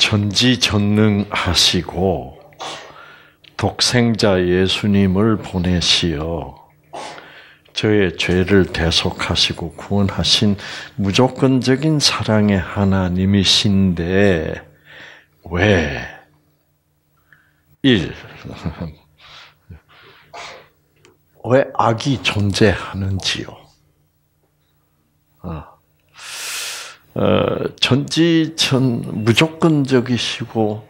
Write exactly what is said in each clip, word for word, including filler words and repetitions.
전지전능하시고 독생자 예수님을 보내시어 저의 죄를 대속하시고 구원하신 무조건적인 사랑의 하나님이신데 왜 일. 왜 악이 존재하는지요? 어, 어, 전지전 무조건적이시고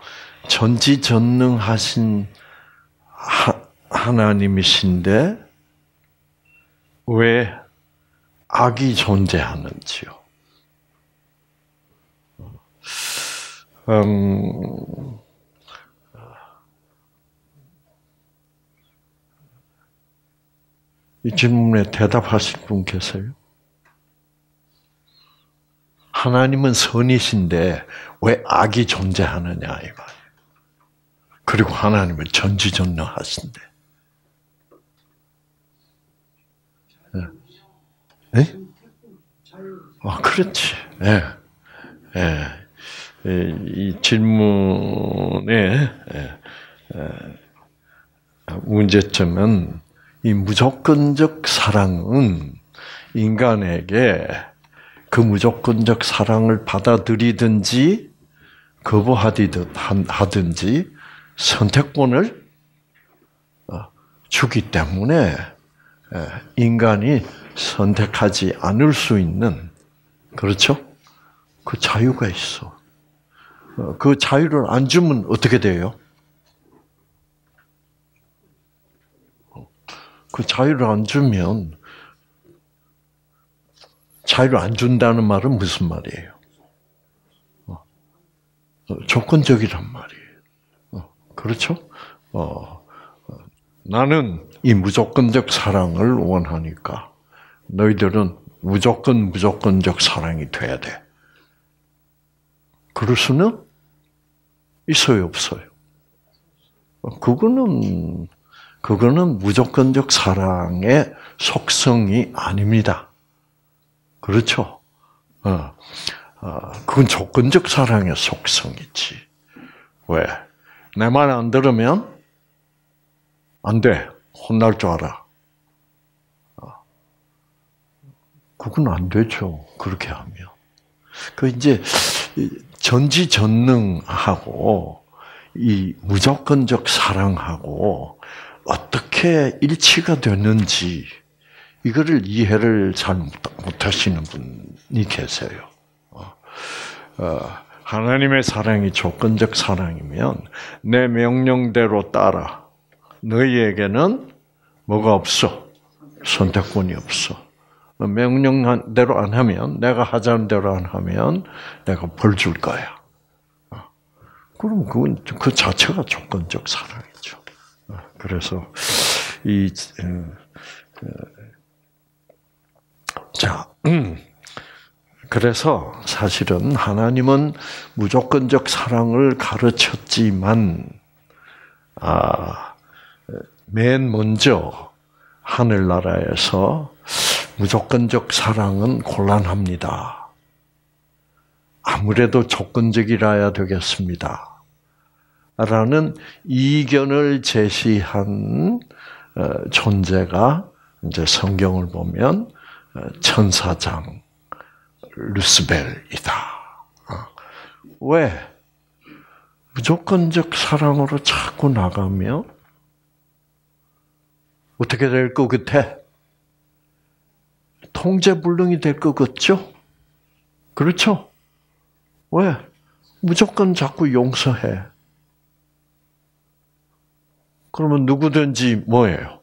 전지전능하신 하, 하나님이신데 왜 악이 존재하는지요? 음, 이 질문에 대답하실 분 계세요? 하나님은 선이신데 왜 악이 존재하느냐 이 말이에요. 그리고 하나님은 전지전능하신데. 네? 아, 그렇지. 예. 예. 이 질문의 문제점은 이 무조건적 사랑은 인간에게 그 무조건적 사랑을 받아들이든지 거부하든지 선택권을 주기 때문에 인간이 선택하지 않을 수 있는, 그렇죠? 그 자유가 있어. 그 자유를 안 주면 어떻게 돼요? 그 자유를 안 주면, 자유를 안 준다는 말은 무슨 말이에요? 조건적이란 말이에요. 그렇죠? 어, 나는 이 무조건적 사랑을 원하니까 너희들은 무조건 무조건적 사랑이 돼야 돼. 그럴 수는 있어요, 없어요? 그거는 그거는 무조건적 사랑의 속성이 아닙니다. 그렇죠? 어, 어, 그건 조건적 사랑의 속성이지. 왜? 내 말 안 들으면 안 돼. 혼날 줄 알아. 어. 그건 안 되죠. 그렇게 하면. 그 이제 전지전능하고 이 무조건적 사랑하고 어떻게 일치가 되는지 이거를 이해를 잘 못하시는 분이 계세요. 어, 하나님의 사랑이 조건적 사랑이면 내 명령대로 따라. 너희에게는 뭐가 없어? 선택권이 없어. 명령대로 안 하면, 내가 하자는 대로 안 하면 내가 벌 줄 거야. 그럼 그건 그 자체가 조건적 사랑이죠. 그래서 이 자, 그래서 사실은 하나님은 무조건적 사랑을 가르쳤지만, 아, 맨 먼저 하늘나라에서 무조건적 사랑은 곤란합니다. 아무래도 조건적이라야 되겠습니다. 라는 이견을 제시한 존재가 이제 성경을 보면 천사장 루스벨이다. 왜? 무조건적 사랑으로 자꾸 나가면 어떻게 될 것 같아? 통제불능이 될 것 같죠? 그렇죠? 왜? 무조건 자꾸 용서해. 그러면 누구든지 뭐예요?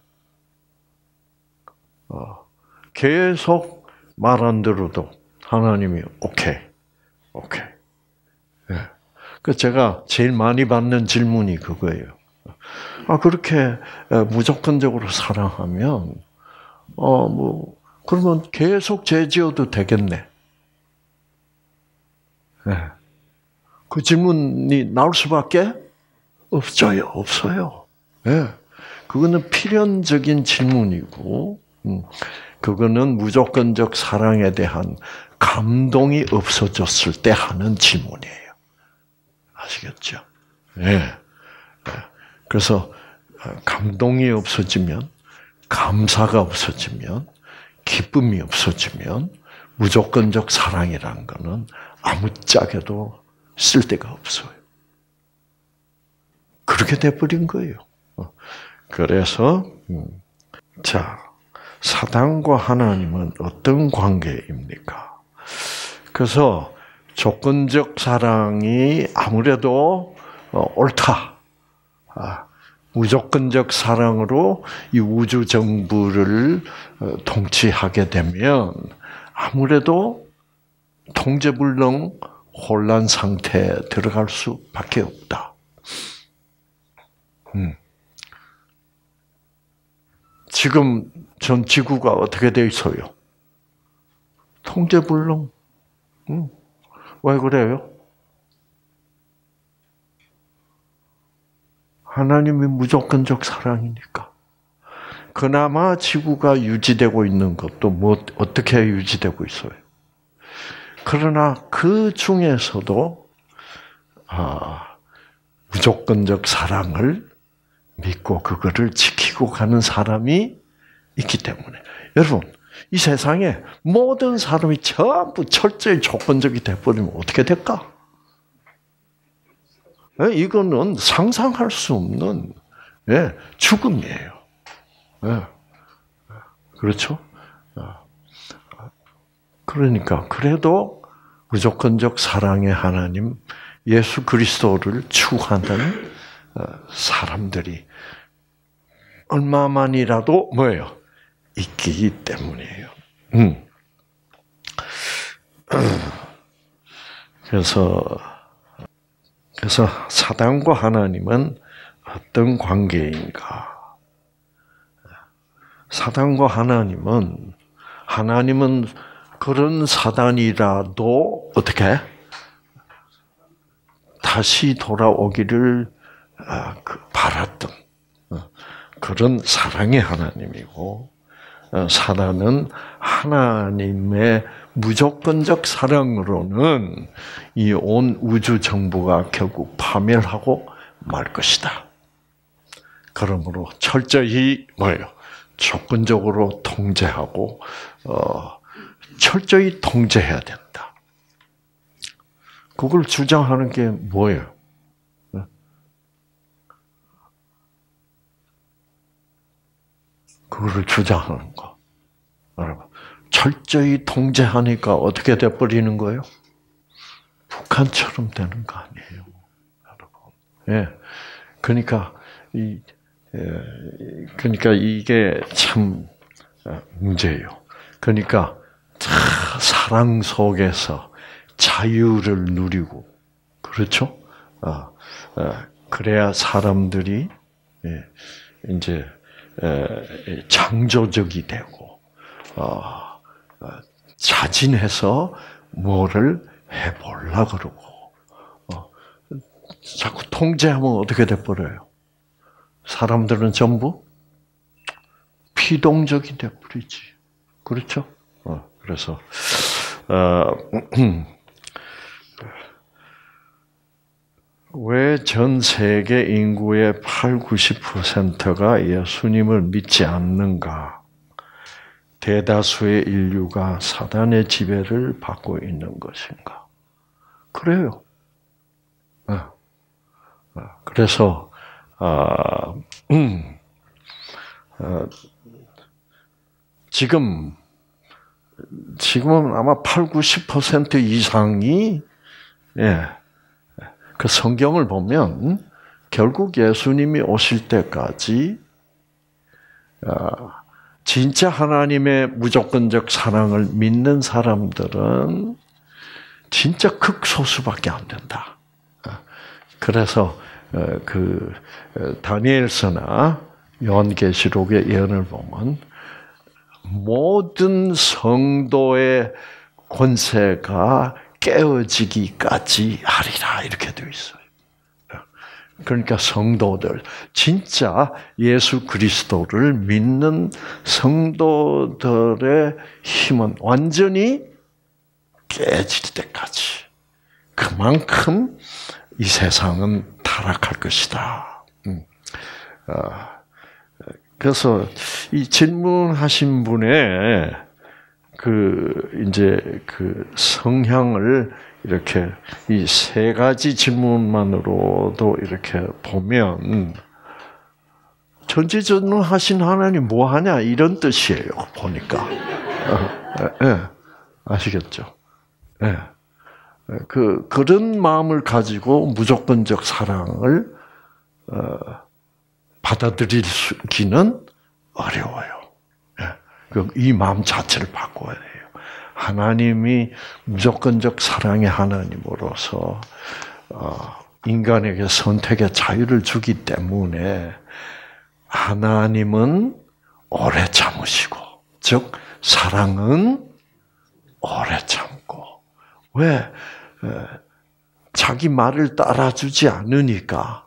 어, 계속 말 안 들어도 하나님이 오케이, 오케이. 예. 그 제가 제일 많이 받는 질문이 그거예요. 아, 그렇게 무조건적으로 사랑하면, 어, 뭐, 그러면 계속 죄 지어도 되겠네. 네. 그 질문이 나올 수밖에 없어요. 없어요. 네. 그거는 필연적인 질문이고, 음, 그거는 무조건적 사랑에 대한 감동이 없어졌을 때 하는 질문이에요. 아시겠죠? 예. 그래서 감동이 없어지면, 감사가 없어지면, 기쁨이 없어지면 무조건적 사랑이라는 것은 아무짝에도 쓸데가 없어요. 그렇게 돼버린 거예요. 그래서 자, 사단과 하나님은 어떤 관계입니까? 그래서 조건적 사랑이 아무래도 옳다. 무조건적 사랑으로 이 우주 정부를 통치하게 되면 아무래도 통제불능 혼란 상태에 들어갈 수밖에 없다. 음. 지금 전 지구가 어떻게 돼 있어요? 통제불능. 음. 왜 그래요? 하나님이 무조건적 사랑이니까. 그나마 지구가 유지되고 있는 것도 뭐 어떻게 유지되고 있어요? 그러나 그 중에서도 아, 무조건적 사랑을 믿고 그거를 지키고 가는 사람이 있기 때문에 여러분 이 세상에 모든 사람이 전부 철저히 조건적이 돼버리면 어떻게 될까? 이거는 상상할 수 없는 죽음이에요. 그렇죠? 그러니까 그래도 무조건적 사랑의 하나님 예수 그리스도를 추구하는 사람들이 얼마만이라도 뭐예요? 있기 때문이에요. 음. 그래서 그래서 사단과 하나님은 어떤 관계인가? 사단과 하나님은 하나님은 그런 사단이라도 어떻게 다시 돌아오기를 바랐던 그런 사랑의 하나님이고 사단은 하나님의 무조건적 사랑으로는 이 온 우주 정부가 결국 파멸하고 말 것이다. 그러므로 철저히 뭐예요? 조건적으로 통제하고 어, 철저히 통제해야 된다. 그걸 주장하는 게 뭐예요? 그거를 주장하는 거. 여러분, 철저히 통제하니까 어떻게 돼버리는 거예요? 북한처럼 되는 거 아니에요, 여러분. 예, 그러니까 이, 예, 그러니까 이게 참 문제예요. 그러니까 사랑 속에서 자유를 누리고, 그렇죠? 아, 아, 그래야 사람들이 예, 이제 에, 창조적이 되고 어, 어, 자진해서 뭐를 해보려 그러고 어, 자꾸 통제하면 어떻게 돼버려요? 사람들은 전부 피동적이 돼버리지. 그렇죠? 어, 그래서 어, 왜 전 세계 인구의 팔, 구십 퍼센트가 예수님을 믿지 않는가? 대다수의 인류가 사단의 지배를 받고 있는 것인가? 그래요. 그래서 음, 지금 지금은 아마 팔, 구십 퍼센트 이상이 예. 그 성경을 보면 결국 예수님이 오실 때까지 진짜 하나님의 무조건적 사랑을 믿는 사람들은 진짜 극소수밖에 안 된다. 그래서 그 다니엘서나 요한계시록의 예언을 보면 모든 성도의 권세가 깨어지기까지 하리라 이렇게 되어 있어요. 그러니까 성도들, 진짜 예수 그리스도를 믿는 성도들의 힘은 완전히 깨질 때까지 그만큼 이 세상은 타락할 것이다. 음. 어, 그래서 이 질문하신 분의 그 이제 그 성향을 이렇게 이 세 가지 질문만으로도 이렇게 보면 전지전능하신 하나님 뭐 하냐 이런 뜻이에요. 보니까 어, 예, 아시겠죠? 예. 그 그런 마음을 가지고 무조건적 사랑을 어, 받아들이기는 어려워요. 예. 이 마음 자체를 바꿔야 돼요. 하나님이 무조건적 사랑의 하나님으로서 어, 인간에게 선택의 자유를 주기 때문에 하나님은 오래 참으시고, 즉 사랑은 오래 참고. 왜? 자기 말을 따라주지 않으니까.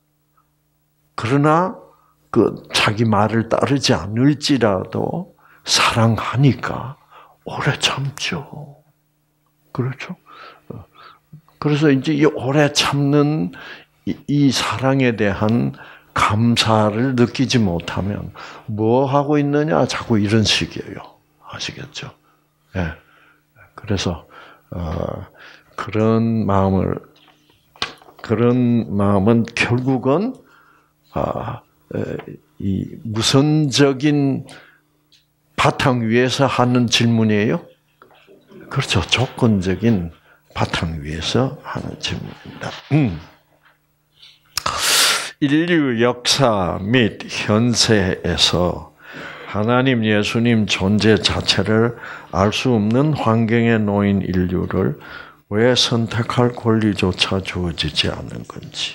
그러나 그 자기 말을 따르지 않을지라도 사랑하니까 오래 참죠. 그렇죠? 그래서 이제 이 오래 참는 이 사랑에 대한 감사를 느끼지 못하면 뭐 하고 있느냐? 자꾸 이런 식이에요. 아시겠죠? 예. 네. 그래서 어, 그런 마음을 그런 마음은 결국은 아, 이 무선적인 바탕 위에서 하는 질문이에요. 그렇죠. 조건적인 바탕 위에서 하는 질문입니다. 음. 인류 역사 및 현세에서 하나님 예수님 존재 자체를 알 수 없는 환경에 놓인 인류를 왜 선택할 권리조차 주어지지 않는 건지.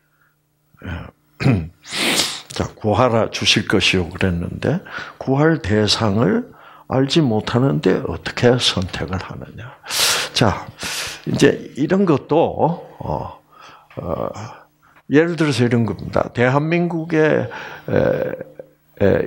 자, 구하라 주실 것이요 그랬는데 구할 대상을 알지 못하는데 어떻게 선택을 하느냐. 자, 이제 이런 것도 어, 어, 예를 들어서 이런 겁니다. 대한민국의 에, 에,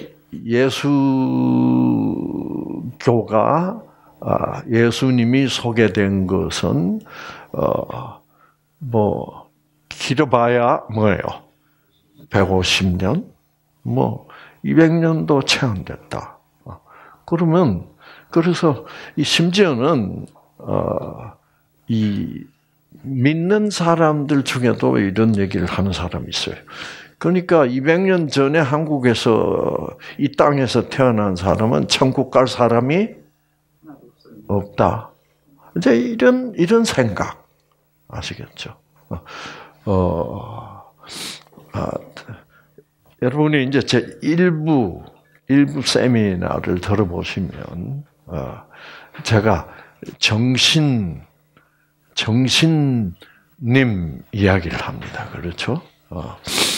예수교가 아, 예수님이 소개된 것은 어, 뭐 길어봐야 뭐예요? 백오십 년, 뭐 이백 년도 채 안 됐다. 그러면 그래서 이 심지어는 어, 이 믿는 사람들 중에도 이런 얘기를 하는 사람이 있어요. 그러니까 이백 년 전에 한국에서 이 땅에서 태어난 사람은 천국 갈 사람이 없다. 이제 이런 이런 생각 아시겠죠? 어, 아, 여러분이 이제 제 일부 일부 세미나를 들어보시면 어, 제가 정신 정신님 이야기를 합니다. 그렇죠? 어,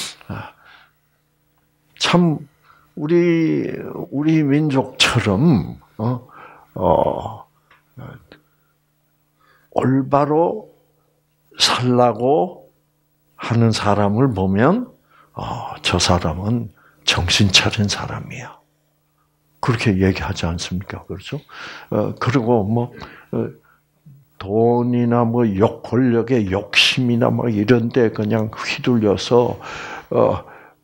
참 우리 우리 민족처럼 어, 어, 올바로 살라고 하는 사람을 보면 어, 저 사람은 정신 차린 사람이야. 그렇게 얘기하지 않습니까? 그렇죠? 어, 그리고 뭐 어, 돈이나 뭐 욕, 권력의 욕심이나 뭐 이런데 그냥 휘둘려서 어,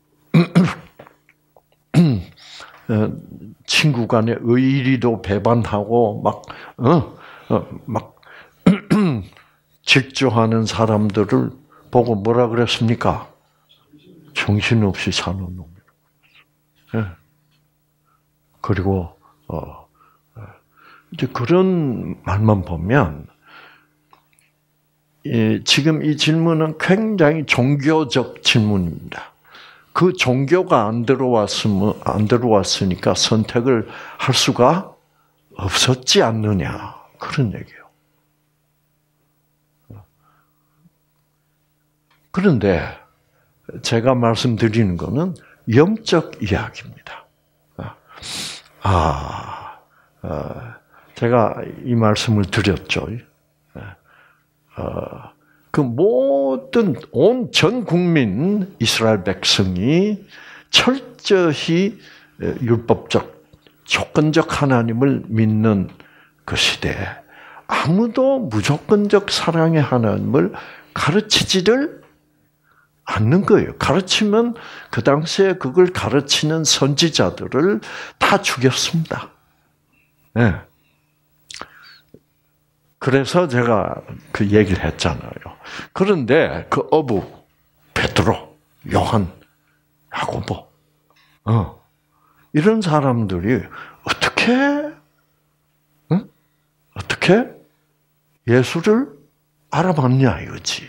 친구 간의 의리도 배반하고 막 어, 어, 막 질주하는 사람들을 보고 뭐라 그랬습니까? 정신없이 사는 놈이라고. 예. 그리고 어, 이제 그런 말만 보면 예, 지금 이 질문은 굉장히 종교적 질문입니다. 그 종교가 안 들어왔으면 안 들어왔으니까 선택을 할 수가 없었지 않느냐 그런 얘기예요. 그런데 제가 말씀드리는 것은 영적 이야기입니다. 아, 제가 이 말씀을 드렸죠. 그 모든 온 전 국민 이스라엘 백성이 철저히 율법적 조건적 하나님을 믿는 그 시대에 아무도 무조건적 사랑의 하나님을 가르치지를 않는 거예요. 가르치면 그 당시에 그걸 가르치는 선지자들을 다 죽였습니다. 네. 그래서 제가 그 얘기를 했잖아요. 그런데 그 어부 베드로, 요한, 야고보, 어, 이런 사람들이 어떻게, 응? 어떻게 예수를 알아봤냐 이거지.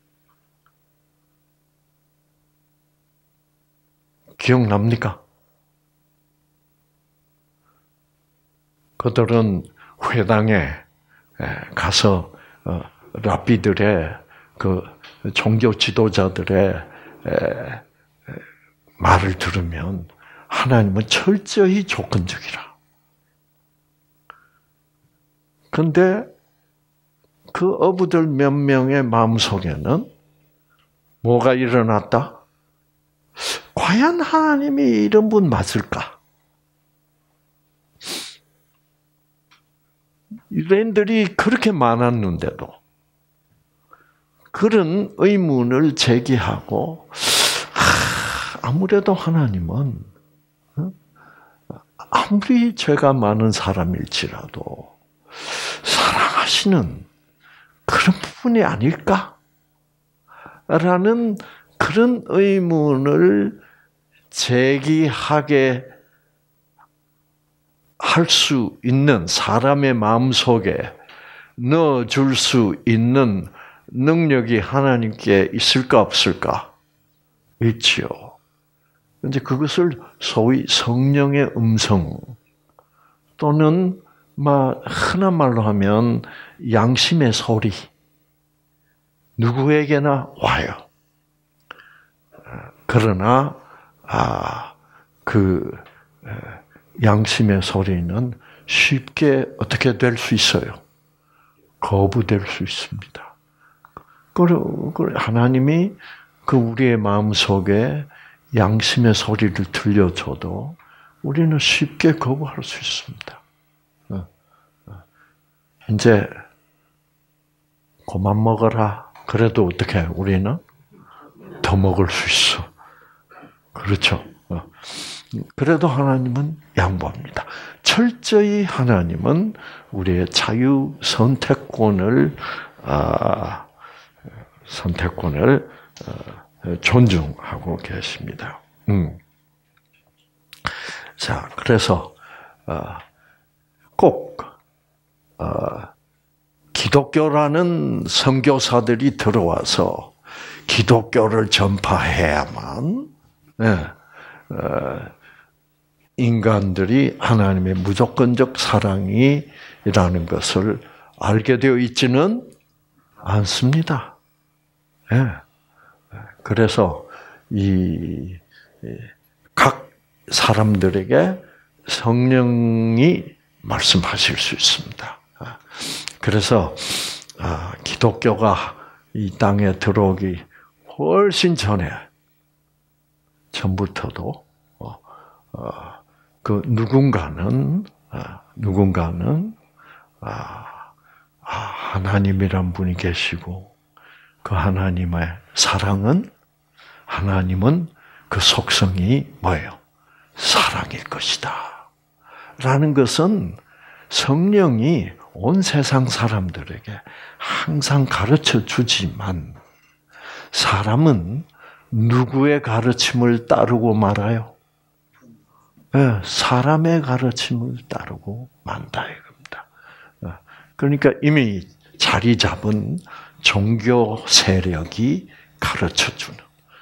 기억납니까? 그들은 회당에 가서 랍비들의 그 종교 지도자들의 말을 들으면 하나님은 철저히 조건적이라. 그런데 그 어부들 몇 명의 마음속에는 뭐가 일어났다? 과연 하나님이 이런 분 맞을까? 유대인들이 그렇게 많았는데도 그런 의문을 제기하고 아무래도 하나님은 아무리 죄가 많은 사람일지라도 사랑하시는 그런 부분이 아닐까? 라는 그런 의문을 제기하게 할 수 있는 사람의 마음속에 넣어줄 수 있는 능력이 하나님께 있을까 없을까? 있지요. 그런데 그것을 소위 성령의 음성 또는 흔한 말로 하면 양심의 소리 누구에게나 와요. 그러나 아, 그 양심의 소리는 쉽게 어떻게 될 수 있어요? 거부될 수 있습니다. 하나님이 그 우리의 마음 속에 양심의 소리를 들려줘도 우리는 쉽게 거부할 수 있습니다. 이제 그만 먹어라. 그래도 어떻게 우리는 더 먹을 수 있어. 그렇죠. 그래도 하나님은 양보합니다. 철저히 하나님은 우리의 자유 선택권을 아, 선택권을 어, 존중하고 계십니다. 음. 자, 그래서 어, 꼭 어, 기독교라는 선교사들이 들어와서 기독교를 전파해야만 네, 어, 인간들이 하나님의 무조건적 사랑이라는 것을 알게 되어 있지는 않습니다. 네. 그래서 이 각 사람들에게 성령이 말씀하실 수 있습니다. 그래서 기독교가 이 땅에 들어오기 훨씬 전에 전부터도 그 누군가는 누군가는 하나님이란 분이 계시고 그 하나님의 사랑은 하나님은 그 속성이 뭐예요? 사랑일 것이다. 라는 것은 성령이 온 세상 사람들에게 항상 가르쳐 주지만 사람은 누구의 가르침을 따르고 말아요? 네, 사람의 가르침을 따르고 만다 이겁니다. 그러니까 이미 자리 잡은 종교 세력이 가르쳐 주는.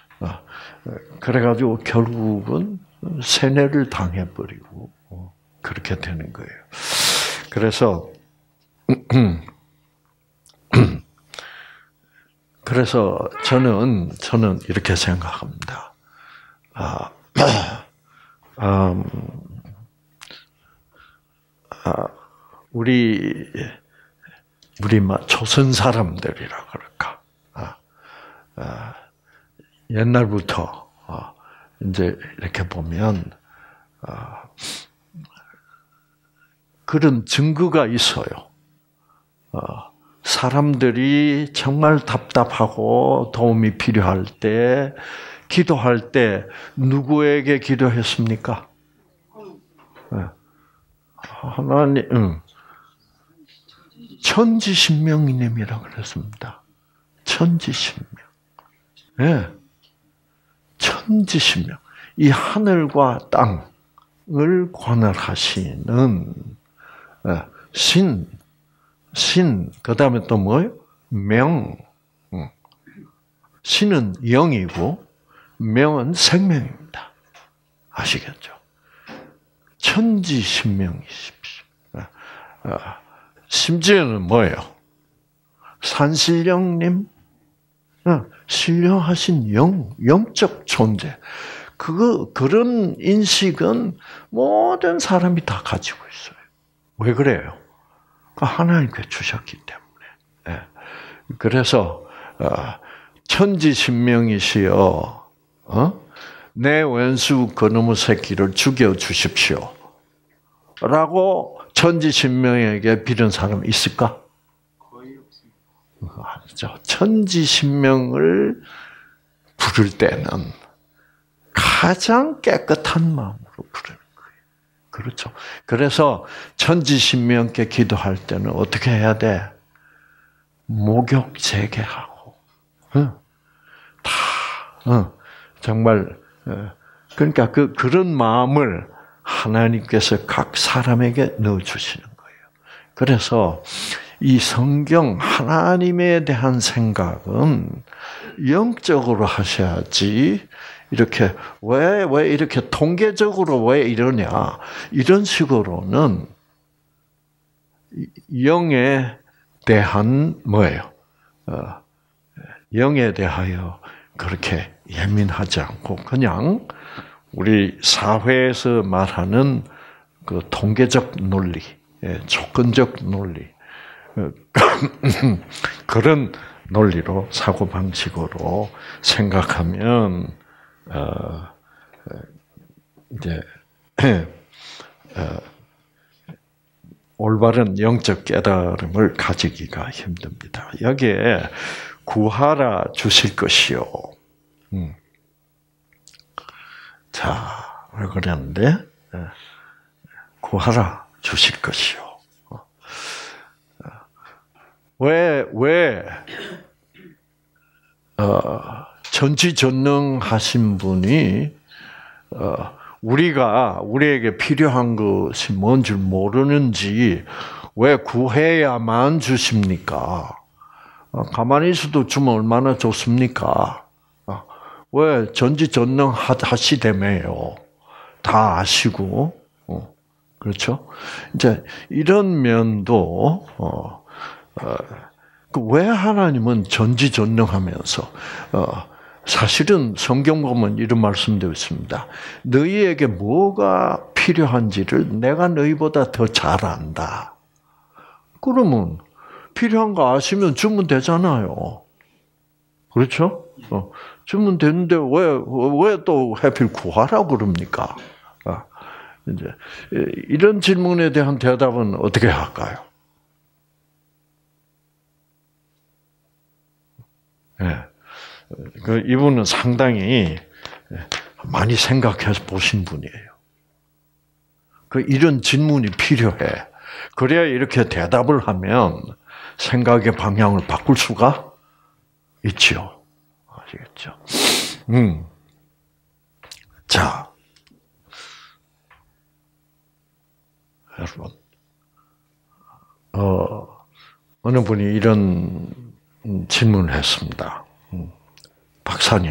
그래가지고 결국은 세뇌를 당해버리고 그렇게 되는 거예요. 그래서 그래서 저는 저는 이렇게 생각합니다. 아, 음, 아, 우리 우리 조선 사람들이라 그럴까? 아, 아, 옛날부터 아, 이제 이렇게 보면 아, 그런 증거가 있어요. 아, 사람들이 정말 답답하고 도움이 필요할 때, 기도할 때 누구에게 기도했습니까? 하나님, 응. 천지신명이님이라고 그랬습니다. 천지신명. 예. 천지신명. 이 하늘과 땅을 관할하시는 신, 신, 그 다음에 또 뭐예요? 명. 신은 영이고, 명은 생명입니다. 아시겠죠? 천지신명이십시오. 심지어는 뭐예요? 산신령님, 신령하신 영, 영적 존재. 그거, 그런 인식은 모든 사람이 다 가지고 있어요. 왜 그래요? 하나님께 주셨기 때문에. 그래서, 천지신명이시여, 어? 내 왼수 그놈의 새끼를 죽여주십시오. 라고 천지신명에게 빌은 사람 있을까? 거의 없습니다. 아니죠. 천지신명을 부를 때는 가장 깨끗한 마음으로 부르는 거예요. 그렇죠. 그래서 천지신명께 기도할 때는 어떻게 해야 돼? 목욕 재개하고, 응. 다, 응. 정말, 그러니까 그, 그런 마음을 하나님께서 각 사람에게 넣어주시는 거예요. 그래서 이 성경 하나님에 대한 생각은 영적으로 하셔야지, 이렇게, 왜, 왜 이렇게 통계적으로 왜 이러냐, 이런 식으로는 영에 대한 뭐예요? 어, 영에 대하여 그렇게 예민하지 않고 그냥 우리 사회에서 말하는 그 통계적 논리, 조건적 논리, 그런 논리로 사고 방식으로 생각하면 어, 이제 어, 올바른 영적 깨달음을 가지기가 힘듭니다. 여기에 구하라 주실 것이요. 음. 자, 왜 그랬는데? 구하라 주실 것이요. 왜, 왜, 어, 전지전능하신 분이, 어, 우리가, 우리에게 필요한 것이 뭔 줄 모르는지 왜 구해야만 주십니까? 어, 가만히 있어도 주면 얼마나 좋습니까? 어, 왜 전지전능하시다며요? 다 아시고, 어, 그렇죠? 이제 이런 면도, 어, 어, 왜 하나님은 전지전능하면서, 어, 사실은 성경 보면 이런 말씀도 있습니다. 너희에게 뭐가 필요한지를 내가 너희보다 더 잘 안다. 그러면 필요한 거 아시면 주면 되잖아요. 그렇죠? 어, 주면 되는데 왜, 왜 또 하필 구하라고 그럽니까? 아, 이제, 이런 질문에 대한 대답은 어떻게 할까요? 예. 네. 그 이분은 상당히 많이 생각해서 보신 분이에요. 그 이런 질문이 필요해. 그래야 이렇게 대답을 하면 생각의 방향을 바꿀 수가 있죠. 아시겠죠? 음. 자, 여러분, 어, 어느 분이 이런 질문을 했습니다. 박사님,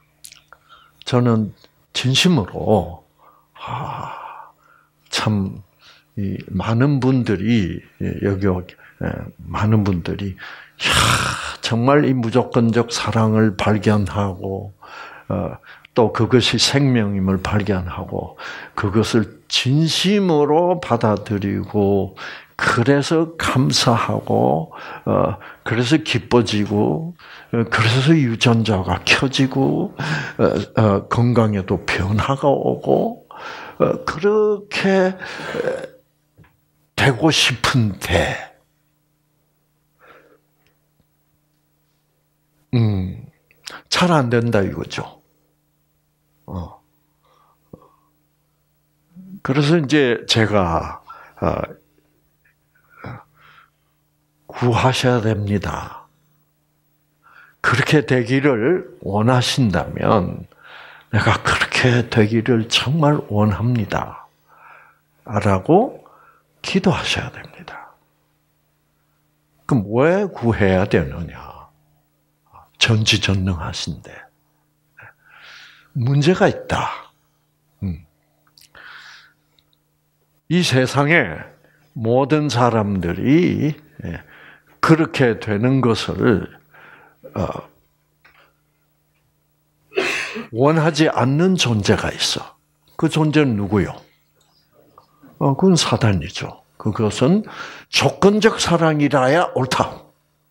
저는 진심으로 아, 참 이 많은 분들이 여기 많은 분들이 야, 정말 이 무조건적 사랑을 발견하고 어, 또 그것이 생명임을 발견하고 그것을 진심으로 받아들이고 그래서 감사하고 어, 그래서 기뻐지고 그래서 유전자가 켜지고 어, 어, 건강에도 변화가 오고 어, 그렇게 되고 싶은데 음, 잘 안 된다 이거죠. 어. 그래서 이제 제가 어, 구하셔야 됩니다. 그렇게 되기를 원하신다면 내가 그렇게 되기를 정말 원합니다. 라고 기도하셔야 됩니다. 그럼 왜 구해야 되느냐? 전지전능하신데. 문제가 있다. 이 세상에 모든 사람들이 그렇게 되는 것을 원하지 않는 존재가 있어. 그 존재는 누구요? 어, 그건 사단이죠. 그것은 조건적 사랑이라야 옳다.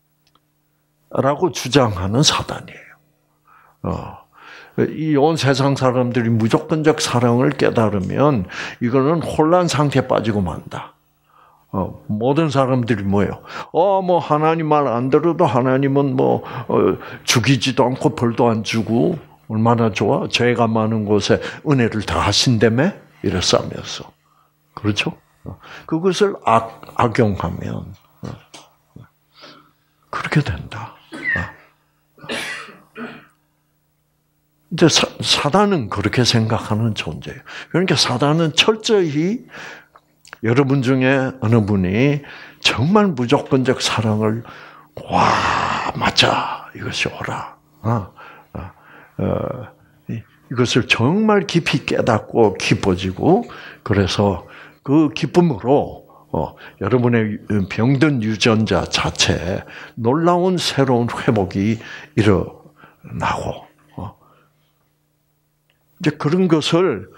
라고 주장하는 사단이에요. 어, 이 온 세상 사람들이 무조건적 사랑을 깨달으면 이거는 혼란 상태에 빠지고 만다. 어, 모든 사람들이 뭐예요? 어, 뭐 하나님 말 안 들어도 하나님은 뭐 어, 죽이지도 않고 벌도 안 주고 얼마나 좋아? 죄가 많은 곳에 은혜를 다 하신다며? 이랬으면서. 그렇죠? 그것을 악, 악용하면 그렇게 된다. 이제 사, 사단은 그렇게 생각하는 존재예요. 그러니까 사단은 철저히 여러분 중에 어느 분이 정말 무조건적 사랑을 와 맞아 이것이 옳아. 어, 어, 어, 이것을 정말 깊이 깨닫고 깊어지고 그래서 그 기쁨으로 어, 여러분의 병든 유전자 자체에 놀라운 새로운 회복이 일어나고 어. 이제 그런 것을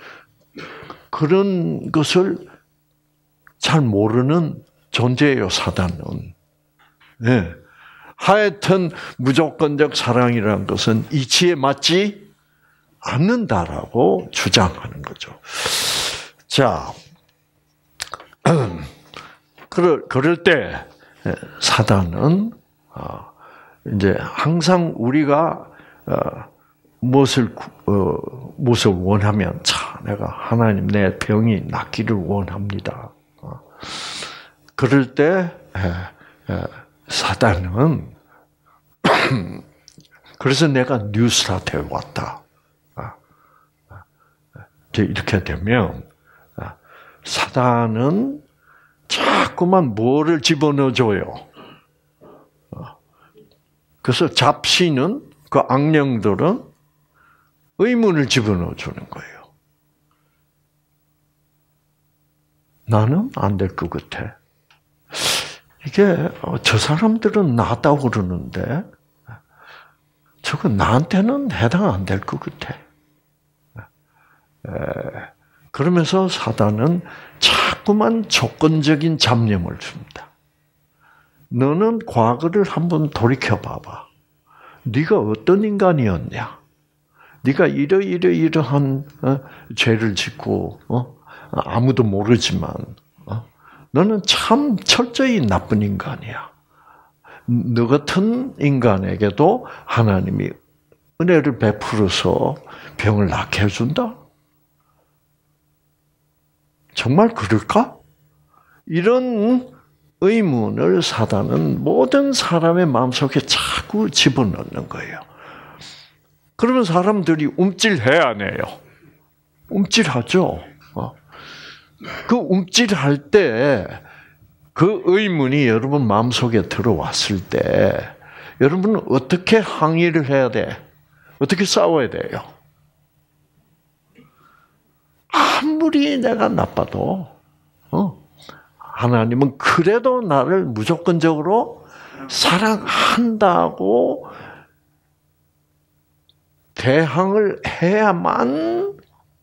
그런 것을 잘 모르는 존재예요, 사단은. 네. 하여튼 무조건적 사랑이라는 것은 이치에 맞지 않는다라고 주장하는 거죠. 자, 그럴, 그럴 때 사단은 이제 항상 우리가 무엇을 무엇을 원하면 자, 내가 하나님 내 병이 낫기를 원합니다. 그럴 때 사단은 그래서 내가 뉴스타트에 왔다. 이렇게 되면 사단은 자꾸만 뭐를 집어넣어줘요. 그래서 잡신은 그 악령들은 의문을 집어넣어주는 거예요. 나는 안 될 것 같아. 이게 저 사람들은 낫다고 그러는데 저거 나한테는 해당 안 될 것 같아. 그러면서 사단은 자꾸만 조건적인 잡념을 줍니다. 너는 과거를 한번 돌이켜봐봐. 네가 어떤 인간이었냐? 네가 이러이러이러한 죄를 짓고 아무도 모르지만 너는 참 철저히 나쁜 인간이야. 너 같은 인간에게도 하나님이 은혜를 베풀어서 병을 낫게 해준다? 정말 그럴까? 이런 의문을 사단은 모든 사람의 마음속에 자꾸 집어넣는 거예요. 그러면 사람들이 움찔해야 안 해요. 움찔하죠. 그 움찔할 때 그 의문이 여러분 마음속에 들어왔을 때 여러분은 어떻게 항의를 해야 돼? 어떻게 싸워야 돼요? 아무리 내가 나빠도 어, 하나님은 그래도 나를 무조건적으로 사랑한다고 대항을 해야만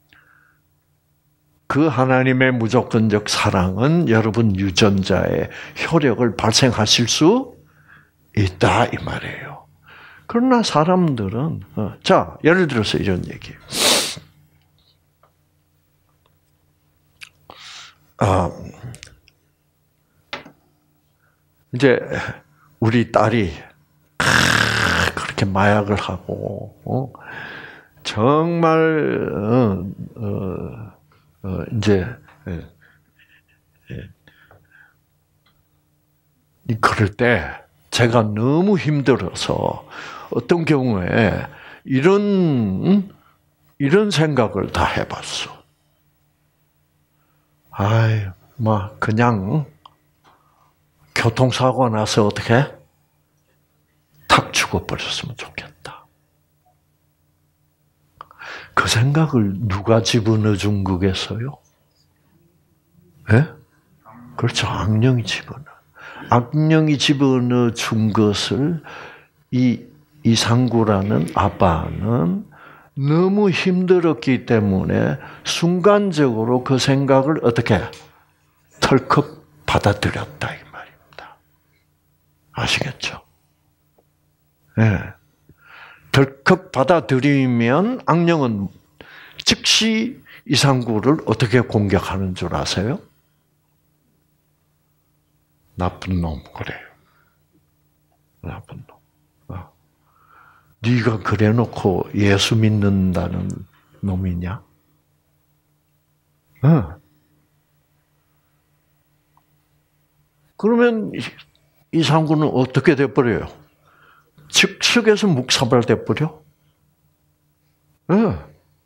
그 하나님의 무조건적 사랑은 여러분 유전자의 효력을 발생하실 수 있다 이 말이에요. 그러나 사람들은 어, 자 예를 들어서 이런 얘기. 아, 이제 우리 딸이 이렇게 마약을 하고, 어? 정말, 어, 어, 어, 이제, 예, 예. 그럴 때, 제가 너무 힘들어서, 어떤 경우에, 이런, 이런 생각을 다 해봤어. 아이, 뭐, 그냥, 교통사고 나서 어떻게? 탁 죽어버렸으면 좋겠다. 그 생각을 누가 집어넣어 준 거겠어요? 예? 그렇죠. 악령이 집어넣어. 악령이 집어넣어 준 것을 이 이상구라는 아빠는 너무 힘들었기 때문에 순간적으로 그 생각을 어떻게 털컥 받아들였다 이 말입니다. 아시겠죠? 네. 덜컥 받아들이면 악령은 즉시 이상구를 어떻게 공격하는 줄 아세요? 나쁜 놈 그래요. 나쁜 놈. 어. 네가 그래놓고 예수 믿는다는 놈이냐? 어. 그러면 이상구는 어떻게 돼버려요? 즉석에서 묵사발 돼버려? 네.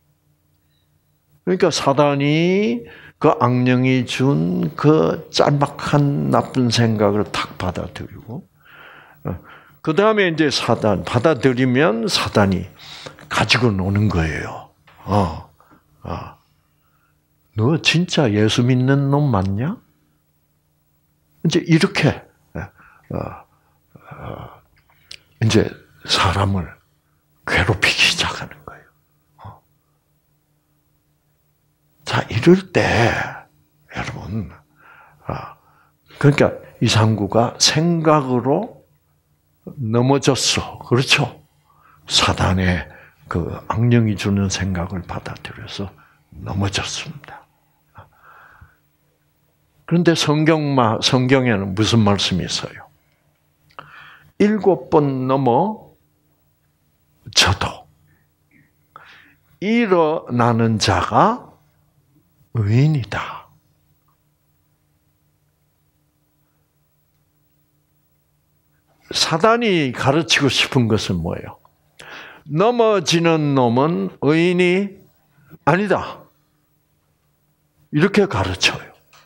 그러니까 사단이 그 악령이 준 그 짤막한 나쁜 생각을 탁 받아들이고, 그 다음에 이제 사단, 받아들이면 사단이 가지고 노는 거예요. 어, 어. 너 진짜 예수 믿는 놈 맞냐? 이제 이렇게, 어, 어, 이제 사람을 괴롭히기 시작하는 거예요. 어. 자, 이럴 때, 여러분, 어, 그러니까 이상구가 생각으로 넘어졌어. 그렇죠? 사단의 그 악령이 주는 생각을 받아들여서 넘어졌습니다. 그런데 성경마, 성경에는 무슨 말씀이 있어요? 일곱 번 넘어져도 일어나는 자가 의인이다. 사단이 가르치고 싶은 것은 뭐예요? 넘어지는 놈은 의인이 아니다. 이렇게 가르쳐요.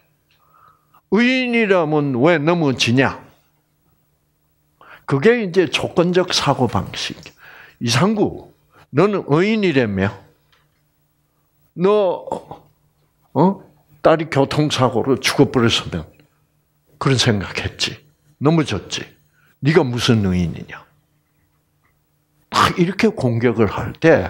의인이라면 왜 넘어지냐? 그게 이제 조건적 사고방식. 이상구, 너는 의인이라며? 너, 어? 딸이 교통사고로 죽어버렸으면 그런 생각했지. 넘어졌지. 네가 무슨 의인이냐? 이렇게 공격을 할 때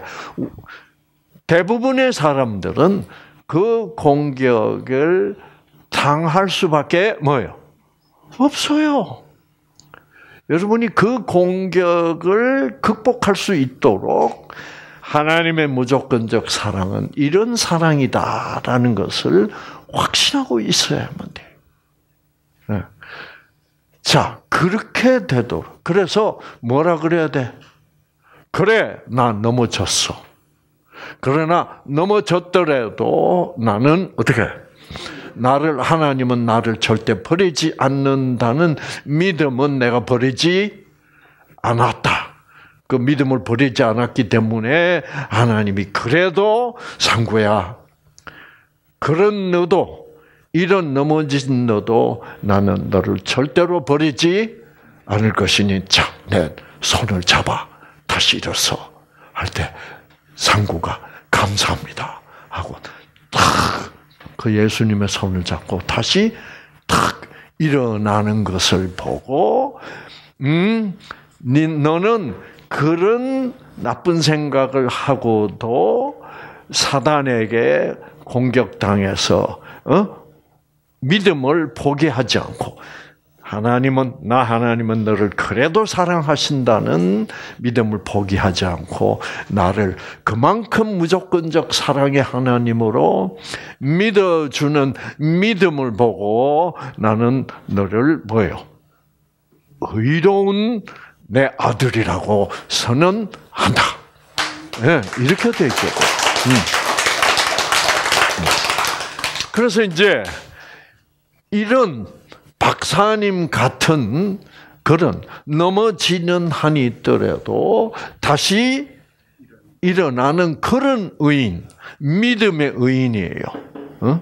대부분의 사람들은 그 공격을 당할 수밖에 뭐예요? 없어요. 여러분이 그 공격을 극복할 수 있도록 하나님의 무조건적 사랑은 이런 사랑이다라는 것을 확신하고 있어야만 돼요. 네. 자, 그렇게 되도록. 그래서 뭐라 그래야 돼? 그래, 나 넘어졌어. 그러나 넘어졌더라도 나는 어떻게? 나를 하나님은 나를 절대 버리지 않는다는 믿음은 내가 버리지 않았다. 그 믿음을 버리지 않았기 때문에 하나님이 그래도 상구야, 그런 너도 이런 넘어진 너도 나는 너를 절대로 버리지 않을 것이니 자, 내 손을 잡아 다시 일어서 할 때 상구가 감사합니다 하고 탁 그 예수님의 손을 잡고 다시 탁 일어나는 것을 보고, 음, 너는 그런 나쁜 생각을 하고도 사단에게 공격당해서 어? 믿음을 포기하지 않고, 하나님은 나 하나님은 너를 그래도 사랑하신다는 믿음을 포기하지 않고 나를 그만큼 무조건적 사랑의 하나님으로 믿어주는 믿음을 보고 나는 너를 뭐예요? 의로운 내 아들이라고 선언한다. 네, 이렇게 돼 있거든. 음. 그래서 이제 이런 박사님 같은 그런 넘어지는 한이 있더라도 다시 일어나는 그런 의인, 믿음의 의인이에요. 어?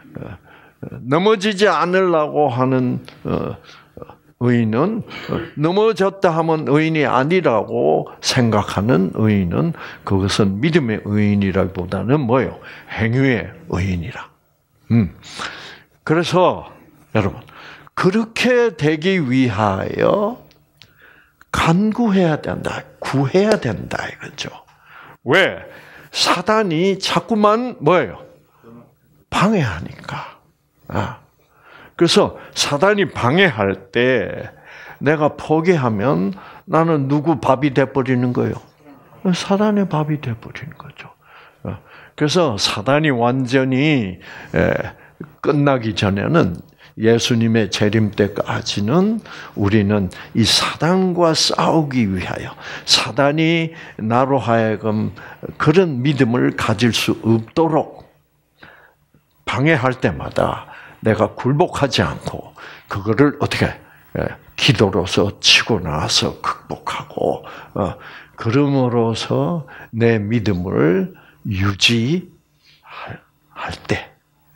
넘어지지 않으려고 하는 의인은 넘어졌다 하면 의인이 아니라고 생각하는 의인은 그것은 믿음의 의인이라기보다는 뭐예요? 행위의 의인이라. 음. 그래서 여러분 그렇게 되기 위하여 간구해야 된다, 구해야 된다 이거죠. 왜? 사단이 자꾸만 뭐예요? 방해하니까. 아. 그래서 사단이 방해할 때 내가 포기하면 나는 누구 밥이 돼버리는 거예요? 사단의 밥이 돼버리는 거죠. 그래서 사단이 완전히 끝나기 전에는 예수님의 재림 때까지는 우리는 이 사단과 싸우기 위하여 사단이 나로 하여금 그런 믿음을 가질 수 없도록 방해할 때마다 내가 굴복하지 않고 그거를 어떻게 기도로서 치고 나서 극복하고 그럼으로써 내 믿음을 유지할 때.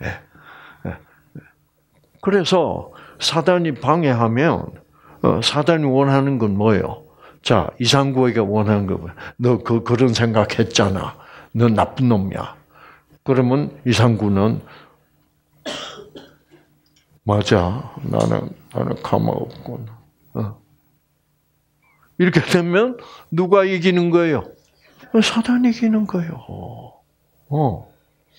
그래서 사단이 방해하면 사단이 원하는 건 뭐예요? 자, 이상구에게 원하는 거 뭐야? 너 그 그런 생각했잖아. 너 나쁜 놈이야. 그러면 이상구는 맞아. 나는 나는 가망 없구나. 어. 이렇게 되면 누가 이기는 거예요? 사단이 이기는 거예요. 어.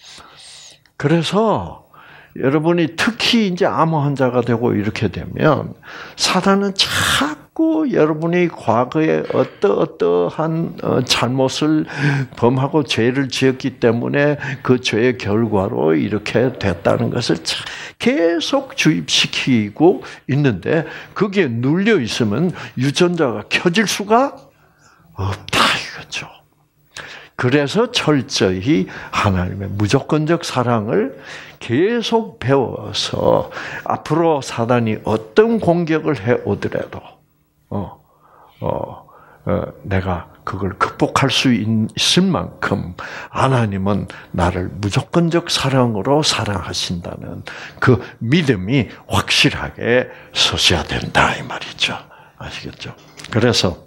그래서 여러분이 특히 이제 암 환자가 되고 이렇게 되면 사단은 자꾸 여러분이 과거에 어떠어떠한 잘못을 범하고 죄를 지었기 때문에 그 죄의 결과로 이렇게 됐다는 것을 계속 주입시키고 있는데 거기에 눌려 있으면 유전자가 켜질 수가 없다 이거죠. 그래서 철저히 하나님의 무조건적 사랑을 계속 배워서 앞으로 사단이 어떤 공격을 해오더라도 어, 어, 어, 내가 그걸 극복할 수 있을 만큼 하나님은 나를 무조건적 사랑으로 사랑하신다는 그 믿음이 확실하게 서셔야 된다 이 말이죠. 아시겠죠? 그래서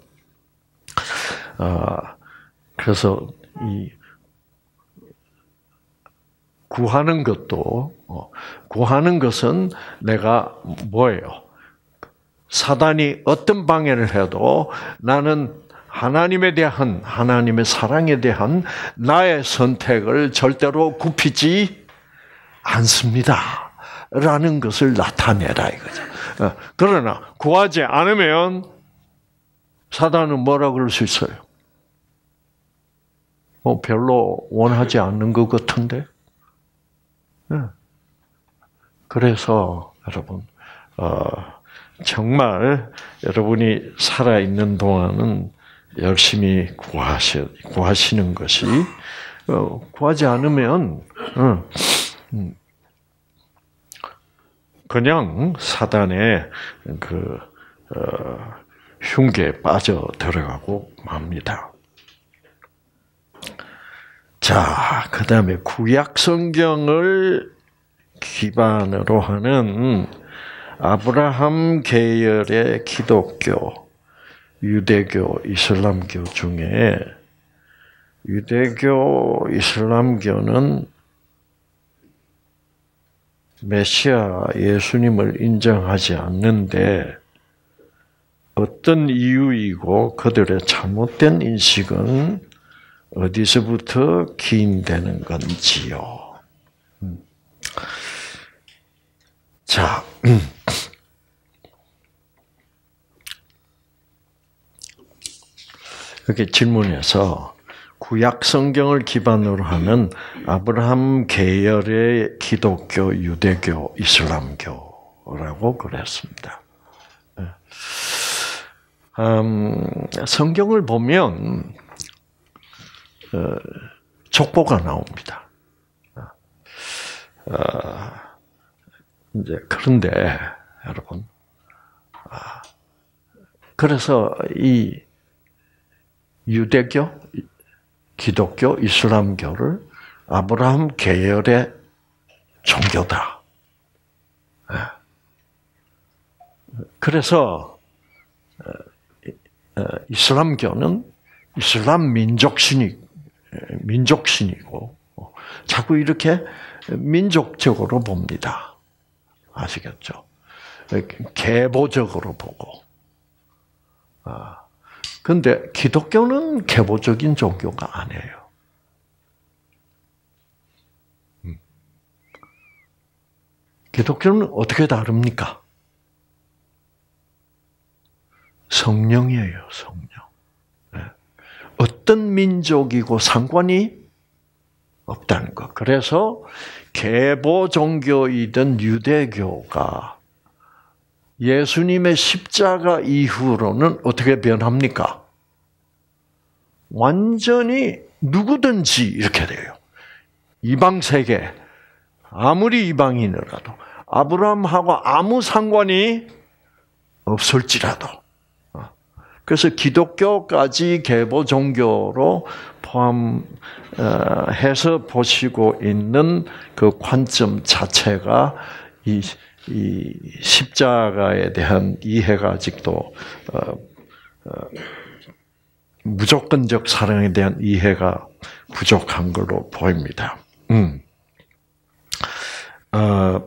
어, 그래서 이 구하는 것도 구하는 것은 내가 뭐예요? 사단이 어떤 방해를 해도 나는 하나님에 대한 하나님의 사랑에 대한 나의 선택을 절대로 굽히지 않습니다라는 것을 나타내라 이거죠. 그러나 구하지 않으면 사단은 뭐라 그럴 수 있어요? 뭐 별로 원하지 않는 것 같은데. 그래서 여러분 어, 정말 여러분이 살아 있는 동안은 열심히 구하시 구하시는 것이 어, 구하지 않으면 어, 음, 그냥 사단의 그 어, 흉계에 빠져 들어가고 맙니다. 자, 그 다음에 구약 성경을 기반으로 하는 아브라함 계열의 기독교, 유대교, 이슬람교 중에 유대교, 이슬람교는 메시아 예수님을 인정하지 않는데 어떤 이유이고 그들의 잘못된 인식은 어디서부터 기인되는 건지요. 자, 이렇게 질문해서 구약 성경을 기반으로 하는 아브라함 계열의 기독교, 유대교, 이슬람교라고 그랬습니다. 음, 성경을 보면 어, 족보가 나옵니다. 어, 이제 그런데 여러분, 아, 그래서 이 유대교, 기독교, 이슬람교를 아브라함 계열의 종교다. 그래서 이슬람교는 이슬람 민족신이 민족신이고 자꾸 이렇게 민족적으로 봅니다. 아시겠죠? 계보적으로 보고. 아, 근데 기독교는 계보적인 종교가 아니에요. 음. 기독교는 어떻게 다릅니까? 성령이에요, 성령. 네. 어떤 민족이고 상관이 없다는 것. 그래서 계보 종교이던 유대교가 예수님의 십자가 이후로는 어떻게 변합니까? 완전히 누구든지 이렇게 돼요. 이방 세계, 아무리 이방인이라도 아브라함하고 아무 상관이 없을지라도. 그래서 기독교까지 계보 종교로 포함해서 보시고 있는 그 관점 자체가 이, 이 십자가에 대한 이해가 아직도 어, 어, 무조건적 사랑에 대한 이해가 부족한 걸로 보입니다. 음. 어,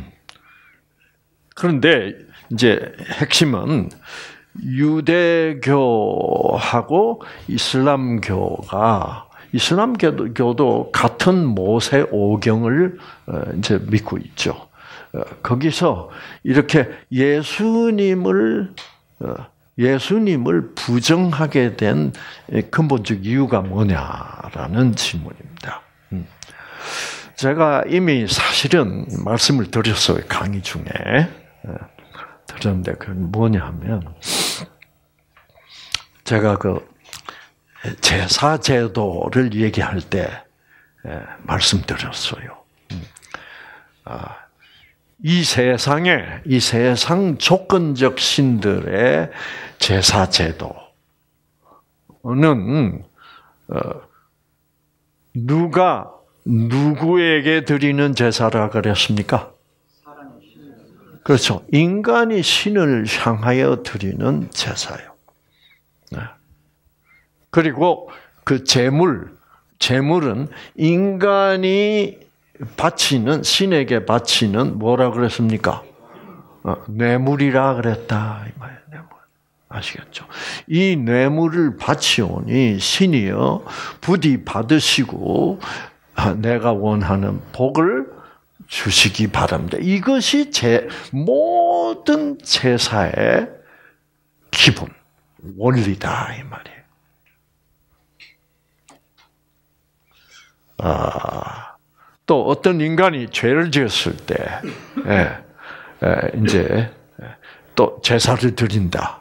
그런데 이제 핵심은 유대교하고 이슬람교가 이슬람교도 같은 모세 오경을 이제 믿고 있죠. 거기서 이렇게 예수님을 예수님을 부정하게 된 근본적 이유가 뭐냐라는 질문입니다. 제가 이미 사실은 말씀을 드렸어요, 강의 중에. 드렸는데 그건 뭐냐면 제가 그 제사 제도를 얘기할 때 말씀드렸어요. 이 세상에 이 세상 조건적 신들의 제사 제도는 누가 누구에게 드리는 제사라 그랬습니까? 그렇죠. 인간이 신을 향하여 드리는 제사예요. 그리고 그 제물, 제물은 인간이 바치는, 신에게 바치는 뭐라 그랬습니까? 뇌물이라 그랬다. 이 말이에요. 뇌물. 아시겠죠? 이 뇌물을 바치오니 신이여 부디 받으시고 내가 원하는 복을 주시기 바랍니다. 이것이 제 모든 제사의 기본 원리다 이 말이에요. 아, 또 어떤 인간이 죄를 지었을 때, 예, 예, 이제 또 제사를 드린다.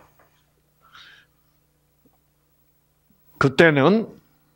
그때는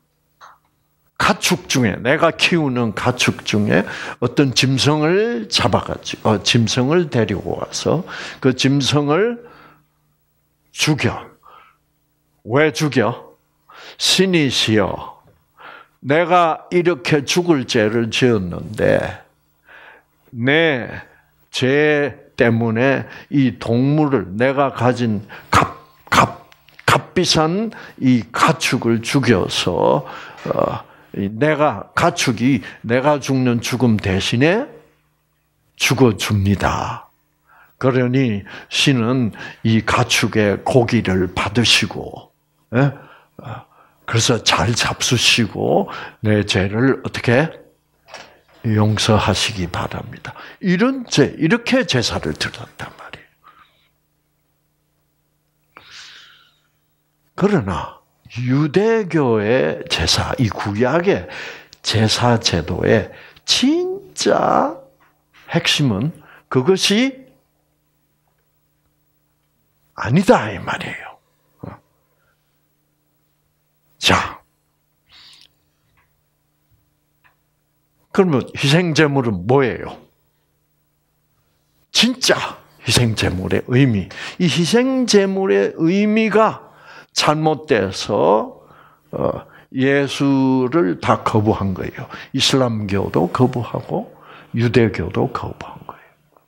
가축 중에 내가 키우는 가축 중에 어떤 짐승을 잡아가지고 어, 짐승을 데리고 와서 그 짐승을 죽여. 왜 죽여? 신이시여, 내가 이렇게 죽을 죄를 지었는데 내 죄 때문에 이 동물을 내가 가진 값, 값, 값비싼 이 가축을 죽여서 어, 내가 가축이 내가 죽는 죽음 대신에 죽어줍니다. 그러니 신은 이 가축의 고기를 받으시고, 예? 그래서 잘 잡수시고 내 죄를 어떻게 용서하시기 바랍니다. 이런 제 이렇게 제사를 드렸단 말이에요. 그러나 유대교의 제사, 이 구약의 제사 제도의 진짜 핵심은 그것이 아니다 이 말이에요. 자, 그러면 희생제물은 뭐예요? 진짜 희생제물의 의미. 이 희생제물의 의미가 잘못돼서 예수를 다 거부한 거예요. 이슬람교도 거부하고 유대교도 거부한 거예요.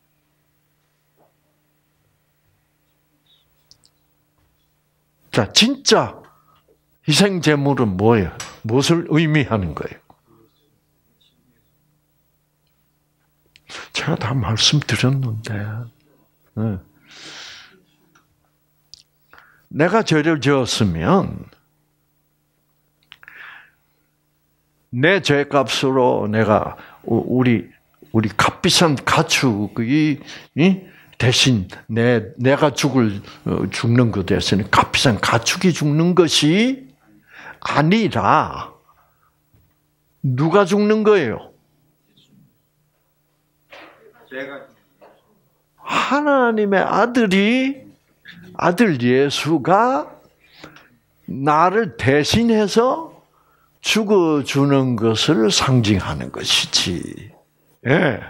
자, 진짜 희생제물은 뭐예요? 무엇을 의미하는 거예요? 제가 다 말씀드렸는데, 네. 내가 죄를 지었으면 내 죄값으로 내가 우리 우리 값비싼 가축이 대신 내 내가 죽을 죽는 것 대신에 값비싼 가축이 죽는 것이 아니라 누가 죽는 거예요? 하나님의 아들이 아들 예수가 나를 대신해서 죽어주는 것을 상징하는 것이지. 예.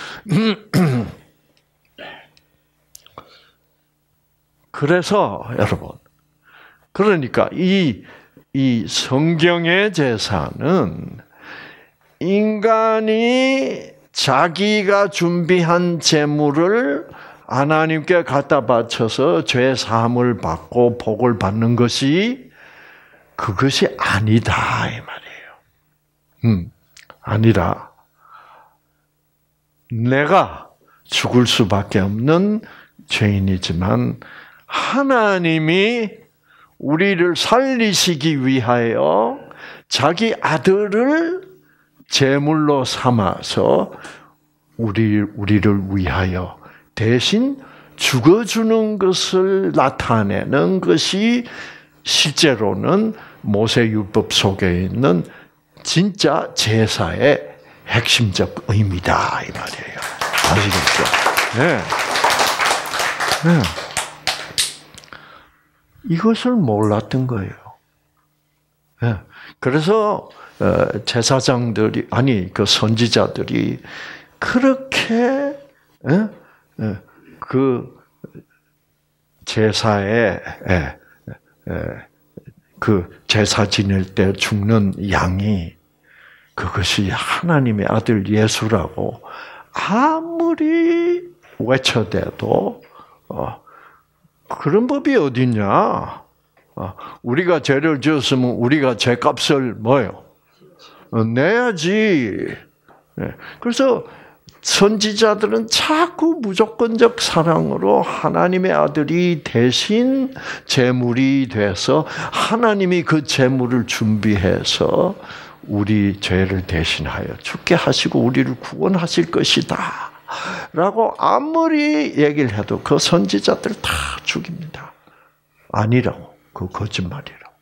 그래서 여러분, 그러니까 이, 이 성경의 제사는 인간이 자기가 준비한 제물을 하나님께 갖다 바쳐서 죄 사함을 받고 복을 받는 것이 그것이 아니다 이 말이에요. 음, 아니라 내가 죽을 수밖에 없는 죄인이지만 하나님이 우리를 살리시기 위하여 자기 아들을 제물로 삼아서 우리 우리를 위하여 대신 죽어주는 것을 나타내는 것이 실제로는 모세율법 속에 있는 진짜 제사의 핵심적 의미다 이 말이에요. 아시겠죠? 네. 네. 이것을 몰랐던 거예요. 네. 그래서 제사장들이 아니 그 선지자들이 그렇게 그 제사에 그 제사 지낼 때 죽는 양이 그것이 하나님의 아들 예수라고 아무리 외쳐대도 그런 법이 어딨냐? 우리가 죄를 지었으면 우리가 죄값을 뭐요? 내야지. 그래서 선지자들은 자꾸 무조건적 사랑으로 하나님의 아들이 대신 제물이 돼서 하나님이 그 제물을 준비해서 우리 죄를 대신하여 죽게 하시고 우리를 구원하실 것이다 라고 아무리 얘기를 해도 그 선지자들 다 죽입니다. 아니라고. 그 거짓말이라고.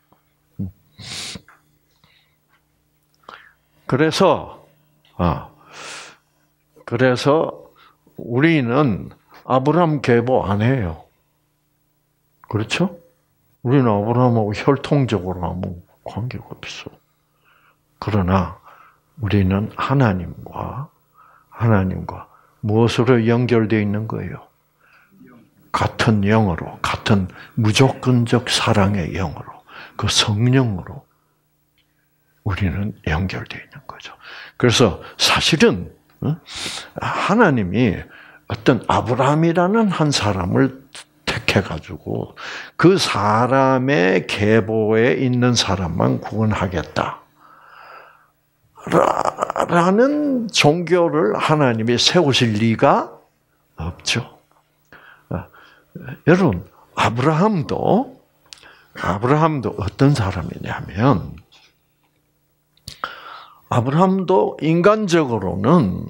그래서 아 그래서 우리는 아브라함 계보 안 해요. 그렇죠? 우리는 아브라함하고 혈통적으로 아무 관계가 없어. 그러나 우리는 하나님과 하나님과 무엇으로 연결되어 있는 거예요? 같은 영으로, 같은 무조건적 사랑의 영으로, 그 성령으로 우리는 연결되어 있는 거죠. 그래서 사실은 하나님이 어떤 아브라함이라는 한 사람을 택해가지고 그 사람의 계보에 있는 사람만 구원하겠다. 라는 종교를 하나님이 세우실 리가 없죠. 여러분, 아브라함도, 아브라함도 어떤 사람이냐면, 아브라함도 인간적으로는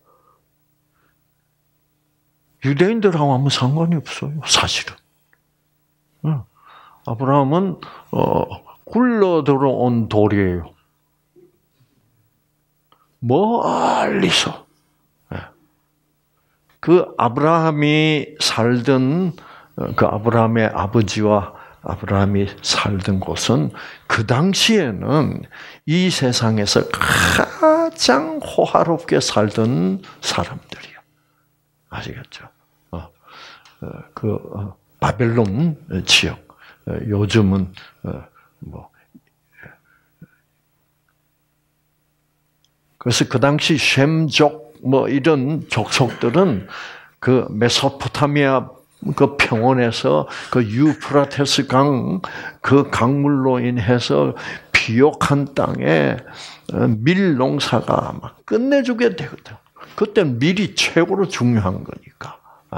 유대인들하고 아무 상관이 없어요, 사실은. 아브라함은, 어, 굴러 들어온 돌이에요. 멀리서. 그 아브라함이 살던 그 아브라함의 아버지와 아브라함이 살던 곳은 그 당시에는 이 세상에서 가장 호화롭게 살던 사람들이야. 아시겠죠? 어, 어, 그 어, 바벨론 지역, 어, 요즘은 어, 뭐 그래서 그 당시 셈족 뭐 이런 족속들은 그 메소포타미아 그 평원에서 그 유프라테스 강 그 강물로 인해서 비옥한 땅에 밀 농사가 막 끝내주게 되거든. 그때는 밀이 최고로 중요한 거니까.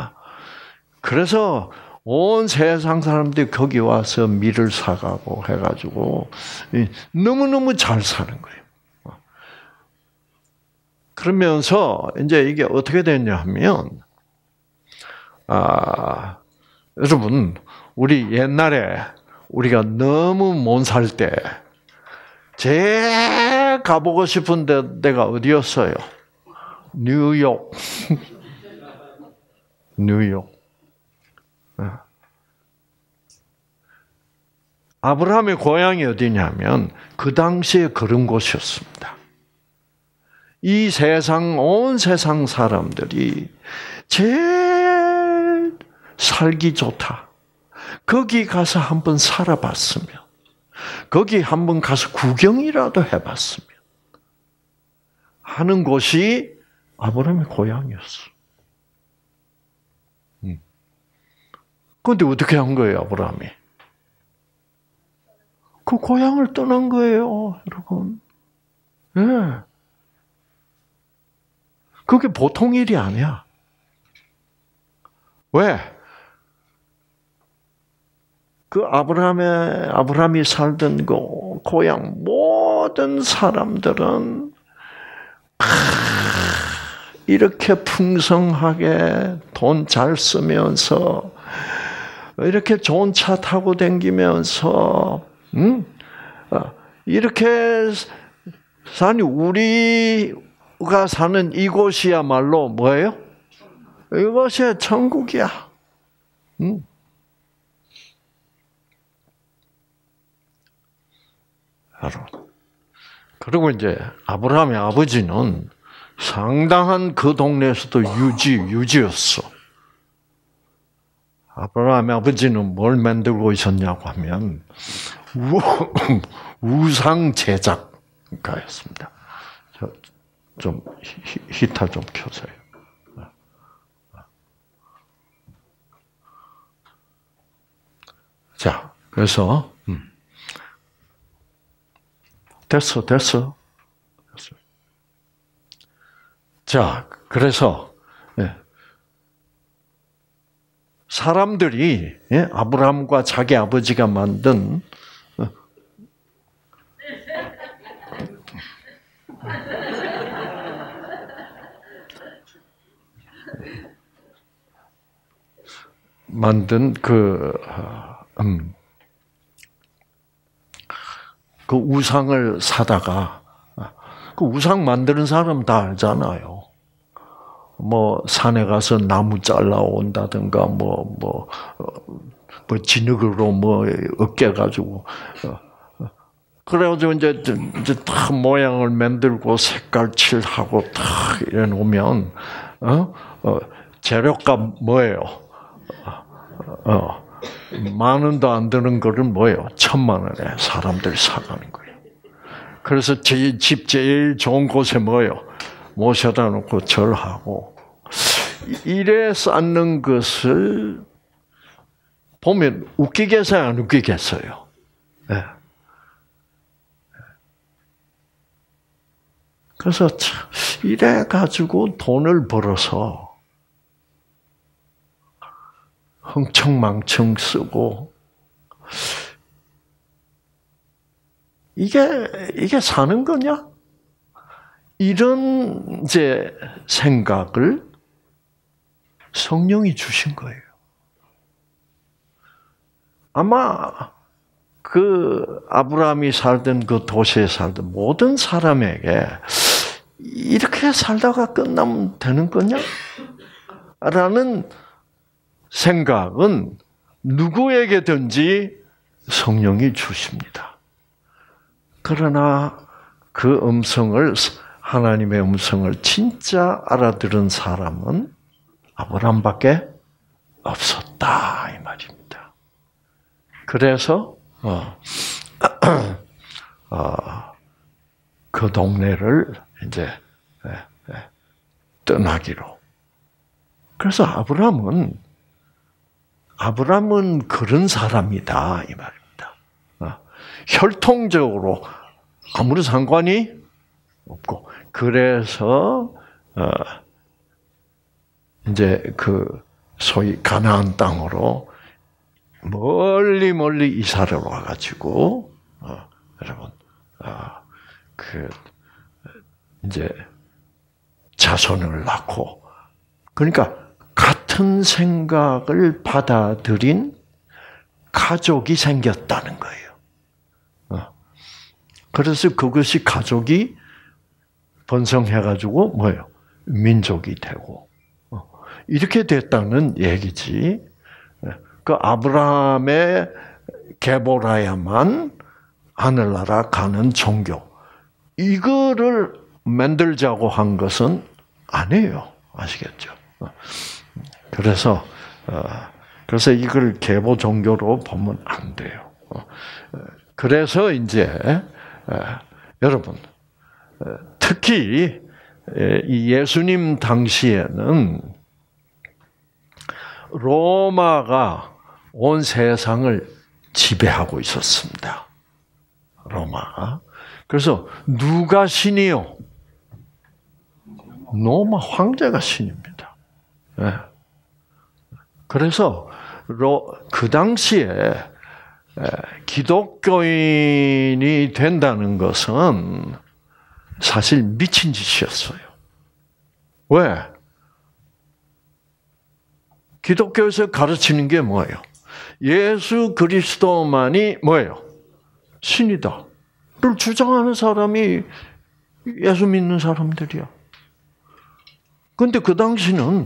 그래서 온 세상 사람들이 거기 와서 밀을 사가고 해가지고 너무너무 잘 사는 거예요. 그러면서 이제 이게 어떻게 됐냐 하면, 아, 여러분, 우리 옛날에 우리가 너무 못 살 때 제일 가보고 싶은 데, 데가 어디였어요? 뉴욕. 뉴욕. 아브라함의 고향이 어디냐면 그 당시에 그런 곳이었습니다. 이 세상, 온 세상 사람들이 제일 살기 좋다. 거기 가서 한번 살아봤으면, 거기 한번 가서 구경이라도 해봤으면 하는 곳이 아브라함의 고향이었어. 그런데 어떻게 한 거예요, 아브라함이? 그 고향을 떠난 거예요, 여러분. 예. 네. 그게 보통 일이 아니야. 왜? 그 아브라함의, 아브라함이 살던 그 고향 모든 사람들은 이렇게 풍성하게 돈 잘 쓰면서 이렇게 좋은 차 타고 다니면서 음? 이렇게 사니 우리가 사는 이곳이야말로 뭐예요? 이것이 천국이야. 음. 그리고 이제 아브라함의 아버지는 상당한 그 동네에서도 유지, 유지였어. 아브라함의 아버지는 뭘 만들고 있었냐고 하면 우상 제작가였습니다. 좀 히터 좀 켜세요. 자, 그래서 음. 됐어, 됐어, 됐어. 자, 그래서 예. 사람들이 예? 아브라함과 자기 아버지가 만든 어. 만든 그 음. 그 우상을 사다가 그 우상 만드는 사람 다 알잖아요. 뭐 산에 가서 나무 잘라 온다든가 뭐 뭐 뭐 진흙으로 뭐 으깨 가지고 그래가지고 이제 이제 다 모양을 만들고 색깔 칠하고 다 이래 놓으면 어? 어 재료값 뭐예요? 어. 만 원도 안 드는 거를 뭐예요? 천만 원에 사람들이 사가는 거예요. 그래서 제 집 제일 좋은 곳에 뭐예요? 모셔다 놓고 절하고 이래 쌓는 것을 보면 웃기겠어요, 안 웃기겠어요? 네. 그래서 이래 가지고 돈을 벌어서 흥청망청 쓰고 이게 이게 사는 거냐? 이런 이제 생각을 성령이 주신 거예요. 아마 그 아브라함이 살던 그 도시에 살던 모든 사람에게 이렇게 살다가 끝나면 되는 거냐? 라는 생각은 누구에게든지 성령이 주십니다. 그러나 그 음성을, 하나님의 음성을 진짜 알아들은 사람은 아브라함밖에 없었다 이 말입니다. 그래서 어, 어, 그 동네를 이제 떠나기로. 그래서 아브라함은 아브라함은 그런 사람이다 이 말입니다. 어, 혈통적으로 아무런 상관이 없고, 그래서 어, 이제 그 소위 가나안 땅으로 멀리 멀리 이사를 와가지고 어, 여러분 어, 그 이제 자손을 낳고, 그러니까 같은 생각을 받아들인 가족이 생겼다는 거예요. 어. 그래서 그것이 가족이 번성해가지고 뭐예요? 민족이 되고 어. 이렇게 됐다는 얘기지. 그 아브라함의 계보라야만 하늘나라 가는 종교, 이거를 만들자고 한 것은 아니에요. 아시겠죠? 그래서 그래서 이걸 계보 종교로 보면 안 돼요. 그래서 이제 여러분, 특히 이 예수님 당시에는 로마가 온 세상을 지배하고 있었습니다. 로마가. 그래서 누가 신이요? 로마 황제가 신입니다. 네. 그래서 그 당시에 기독교인이 된다는 것은 사실 미친 짓이었어요. 왜? 기독교에서 가르치는 게 뭐예요? 예수 그리스도만이 뭐예요? 신이다. 를 주장하는 사람이 예수 믿는 사람들이야. 근데 그 당시는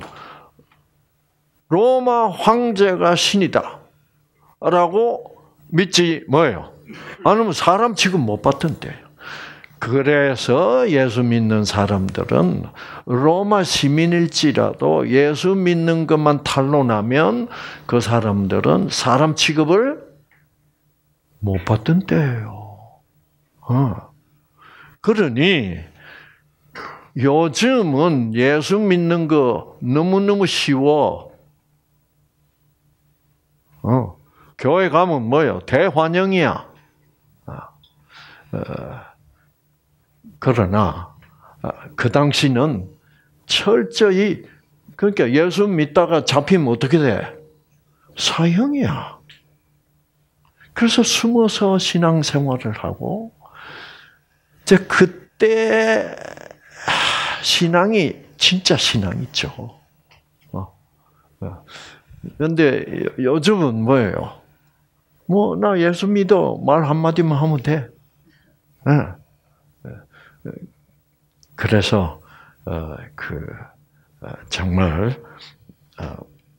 로마 황제가 신이다 라고 믿지 뭐예요? 아니면 사람 취급 못 받던데요. 그래서 예수 믿는 사람들은 로마 시민일지라도 예수 믿는 것만 탄로나면 그 사람들은 사람 취급을 못 받던데요. 어. 그러니 요즘은 예수 믿는 거 너무너무 쉬워. 어. 교회 가면 뭐예요? 대환영이야. 어. 그러나 그 당시는 철저히, 그러니까 예수 믿다가 잡히면 어떻게 돼? 사형이야. 그래서 숨어서 신앙생활을 하고, 이제 그때 신앙이 진짜 신앙이죠. 그런데 요즘은 뭐예요? 뭐 나 예수 믿어 말 한마디만 하면 돼. 그래서 어, 그 어, 정말 어,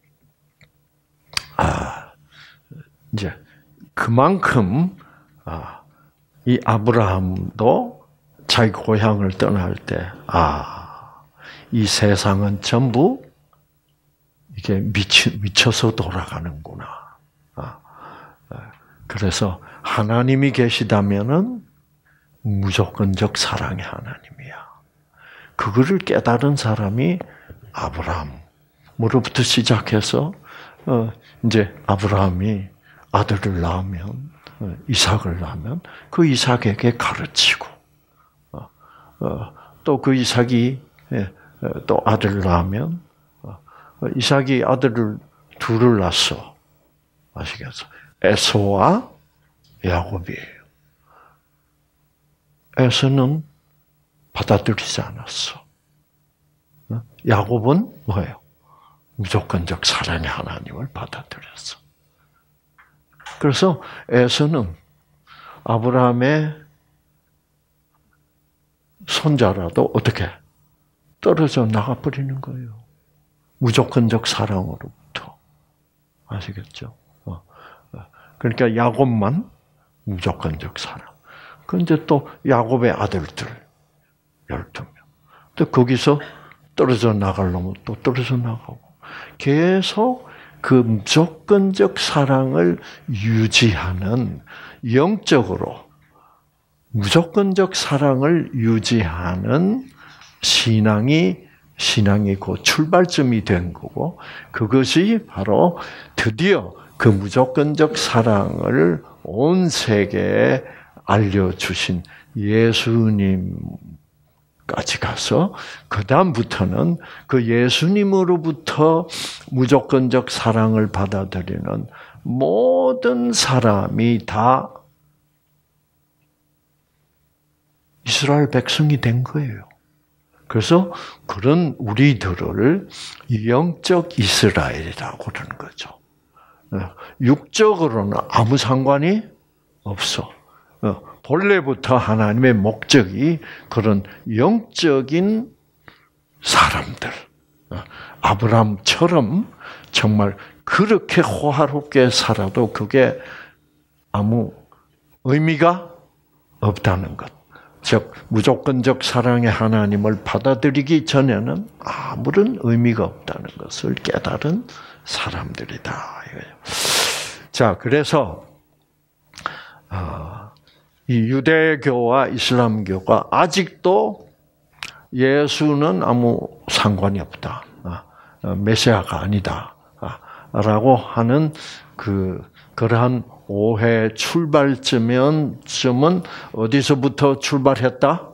아, 이제 그만큼 아, 이 아브라함도 자기 고향을 떠날 때, 아, 이 세상은 전부 이게 미치, 미쳐서 돌아가는구나. 아, 그래서 하나님이 계시다면은 무조건적 사랑의 하나님이야. 그거를 깨달은 사람이 아브라함으로부터 시작해서 어, 이제 아브라함이 아들을 낳으면 어, 이삭을 낳으면 그 이삭에게 가르치고 어, 어, 또 그 이삭이 예, 또 아들을 낳으면 어, 이삭이 아들을 둘을 낳았어. 아시겠어? 에서와 야곱이에요. 에서는 받아들이지 않았어. 야곱은 뭐예요? 무조건적 사랑의 하나님을 받아들였어. 그래서 에서는 아브라함의 손자라도 어떻게 떨어져 나가버리는 거예요. 무조건적 사랑으로부터. 아시겠죠? 그러니까 야곱만 무조건적 사랑. 그런데 또 야곱의 아들들 열두 명. 또 거기서 떨어져 나가려면 또 떨어져 나가고 계속 그 무조건적 사랑을 유지하는 영적으로 무조건적 사랑을 유지하는 신앙이 신앙이 그 출발점이 된 거고 그것이 바로 드디어 그 무조건적 사랑을 온 세계에 알려주신 예수님까지 가서 그 다음부터는 그 예수님으로부터 무조건적 사랑을 받아들이는 모든 사람이 다 이스라엘 백성이 된 거예요. 그래서 그런 우리들을 영적 이스라엘이라고 그러는 거죠. 육적으로는 아무 상관이 없어. 본래부터 하나님의 목적이 그런 영적인 사람들, 아브라함처럼 정말 그렇게 호화롭게 살아도 그게 아무 의미가 없다는 것. 즉 무조건적 사랑의 하나님을 받아들이기 전에는 아무런 의미가 없다는 것을 깨달은 사람들이다. 자, 그래서 이 유대교와 이슬람교가 아직도 예수는 아무 상관이 없다, 메시아가 아니다라고 하는 그 그러한 오해 출발점은 점은 어디서부터 출발했다?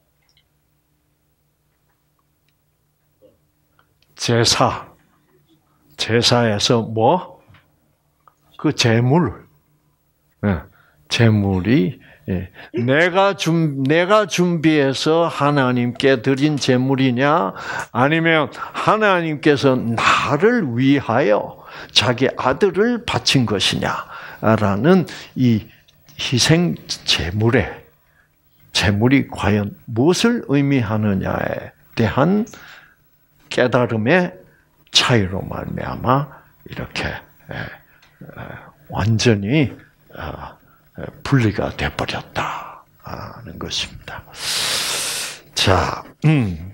제사. 제사에서 뭐? 그 제물. 네. 제물이 내가 준 내가 준비해서 하나님께 드린 제물이냐, 아니면 하나님께서 나를 위하여 자기 아들을 바친 것이냐라는 이 희생 제물에 제물이 과연 무엇을 의미하느냐에 대한 깨달음의 차이로 말미암아 이렇게 완전히 분리가 되어버렸다는 것입니다. 자, 음.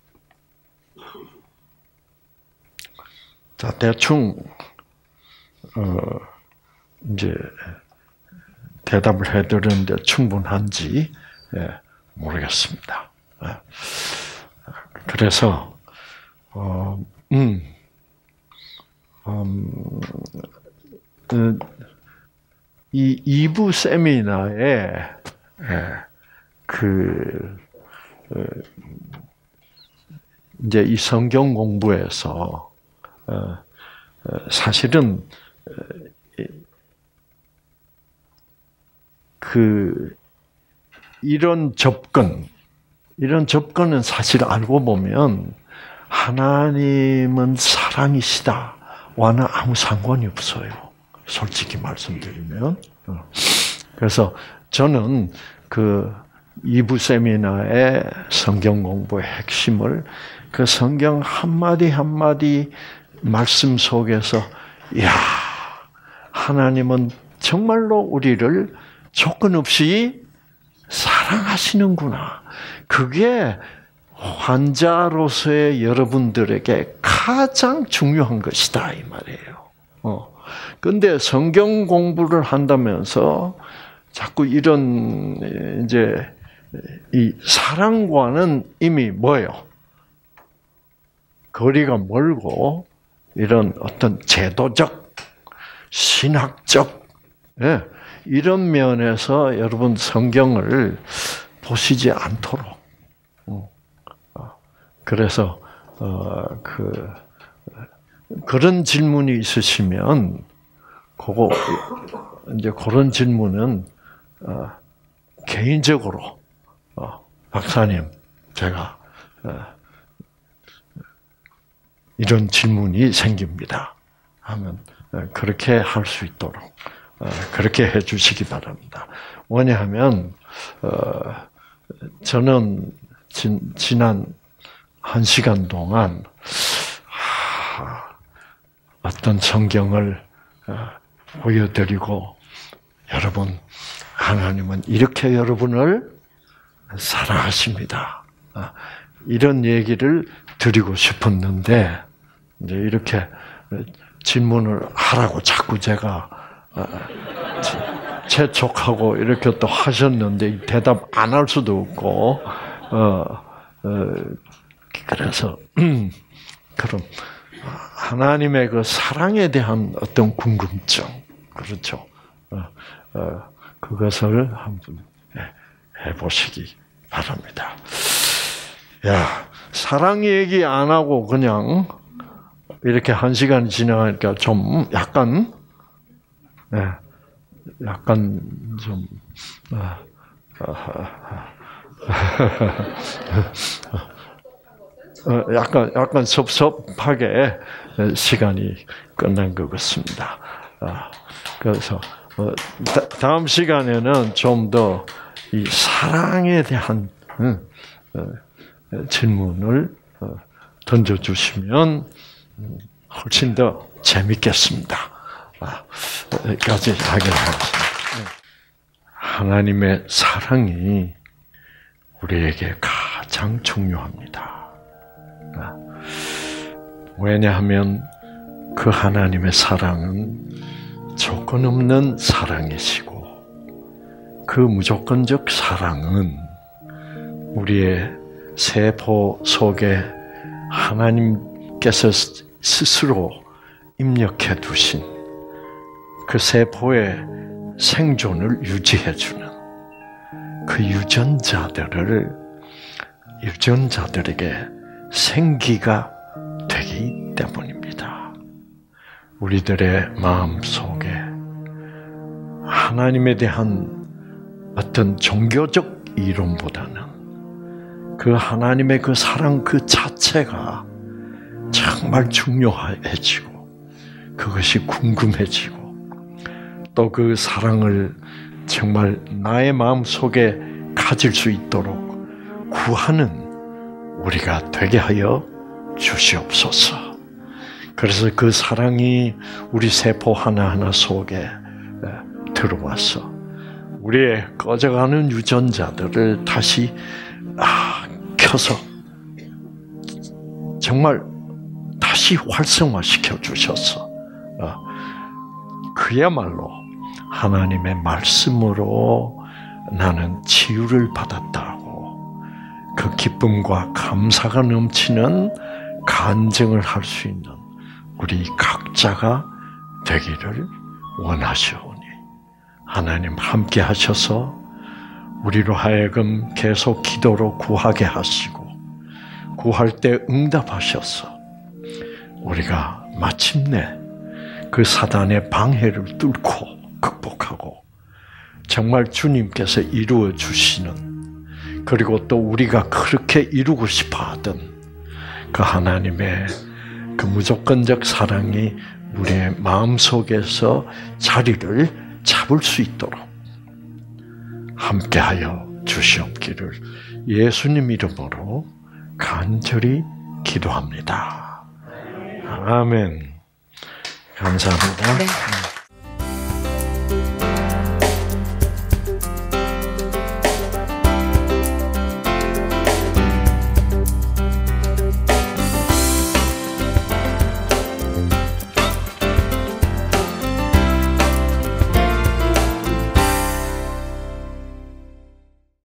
자, 대충, 어, 이제, 대답을 해드렸는데 충분한지, 예, 모르겠습니다. 예. 그래서, 어, 음, 음, 음 이 이 부 세미나에 그 이제 이 성경 공부에서 사실은 그 이런 접근 이런 접근은 사실 알고 보면 하나님은 사랑이시다와는 아무 상관이 없어요. 솔직히 말씀드리면. 그래서 저는 그 이 부 세미나의 성경 공부의 핵심을 그 성경 한마디 한마디 말씀 속에서, 이야, 하나님은 정말로 우리를 조건 없이 사랑하시는구나. 그게 환자로서의 여러분들에게 가장 중요한 것이다, 이 말이에요. 어. 근데 성경 공부를 한다면서 자꾸 이런 이제 이 사랑과는 이미 뭐예요? 거리가 멀고 이런 어떤 제도적, 신학적, 예, 이런 면에서 여러분 성경을 보시지 않도록. 그래서 어, 그 그런 질문이 있으시면, 그거 이제 그런 질문은 어, 개인적으로 어, 박사님, 제가 어, 이런 질문이 생깁니다 하면 어, 그렇게 할 수 있도록 어, 그렇게 해주시기 바랍니다. 왜냐하면 어, 저는 진, 지난 한 시간 동안 하, 어떤 성경을 보여드리고 여러분 하나님은 이렇게 여러분을 사랑하십니다. 이런 얘기를 드리고 싶었는데 이제 이렇게 질문을 하라고 자꾸 제가 재촉하고 이렇게 또 하셨는데 대답 안 할 수도 없고 어, 어 그래서 그럼 하나님의 그 사랑에 대한 어떤 궁금증 그렇죠. 어, 어, 그것을 한번 해보시기 바랍니다. 야, 사랑 얘기 안 하고 그냥 이렇게 한 시간 지나가니까 좀 약간, 네, 약간 좀, 아, 어, 약간 약간 섭섭하게 시간이 끝난 것 같습니다. 아, 그래서 어, 다, 다음 시간에는 좀 더 이 사랑에 대한 음, 어, 질문을 어, 던져주시면 음, 훨씬 더 재밌겠습니다. 아, 여기까지 하겠습니다. 하나님의 사랑이 우리에게 가장 중요합니다. 왜냐하면 그 하나님의 사랑은 조건 없는 사랑이시고 그 무조건적 사랑은 우리의 세포 속에 하나님께서 스스로 입력해 두신 그 세포의 생존을 유지해주는 그 유전자들을 유전자들에게 생기가 되기 때문입니다. 우리들의 마음 속에 하나님에 대한 어떤 종교적 이론보다는 그 하나님의 그 사랑 그 자체가 정말 중요해지고 그것이 궁금해지고 또 그 사랑을 정말 나의 마음 속에 가질 수 있도록 구하는 우리가 되게 하여 주시옵소서. 그래서 그 사랑이 우리 세포 하나하나 속에 들어와서 우리의 꺼져가는 유전자들을 다시 아, 켜서 정말 다시 활성화시켜 주셔서 그야말로 하나님의 말씀으로 나는 치유를 받았다고 그 기쁨과 감사가 넘치는 간증을 할 수 있는 우리 각자가 되기를 원하시오니 하나님 함께 하셔서 우리로 하여금 계속 기도로 구하게 하시고 구할 때 응답하셔서 우리가 마침내 그 사단의 방해를 뚫고 극복하고 정말 주님께서 이루어 주시는 그리고 또 우리가 그렇게 이루고 싶어 하던 그 하나님의 그 무조건적 사랑이 우리의 마음속에서 자리를 잡을 수 있도록 함께하여 주시옵기를 예수님 이름으로 간절히 기도합니다. 아멘. 감사합니다. 네.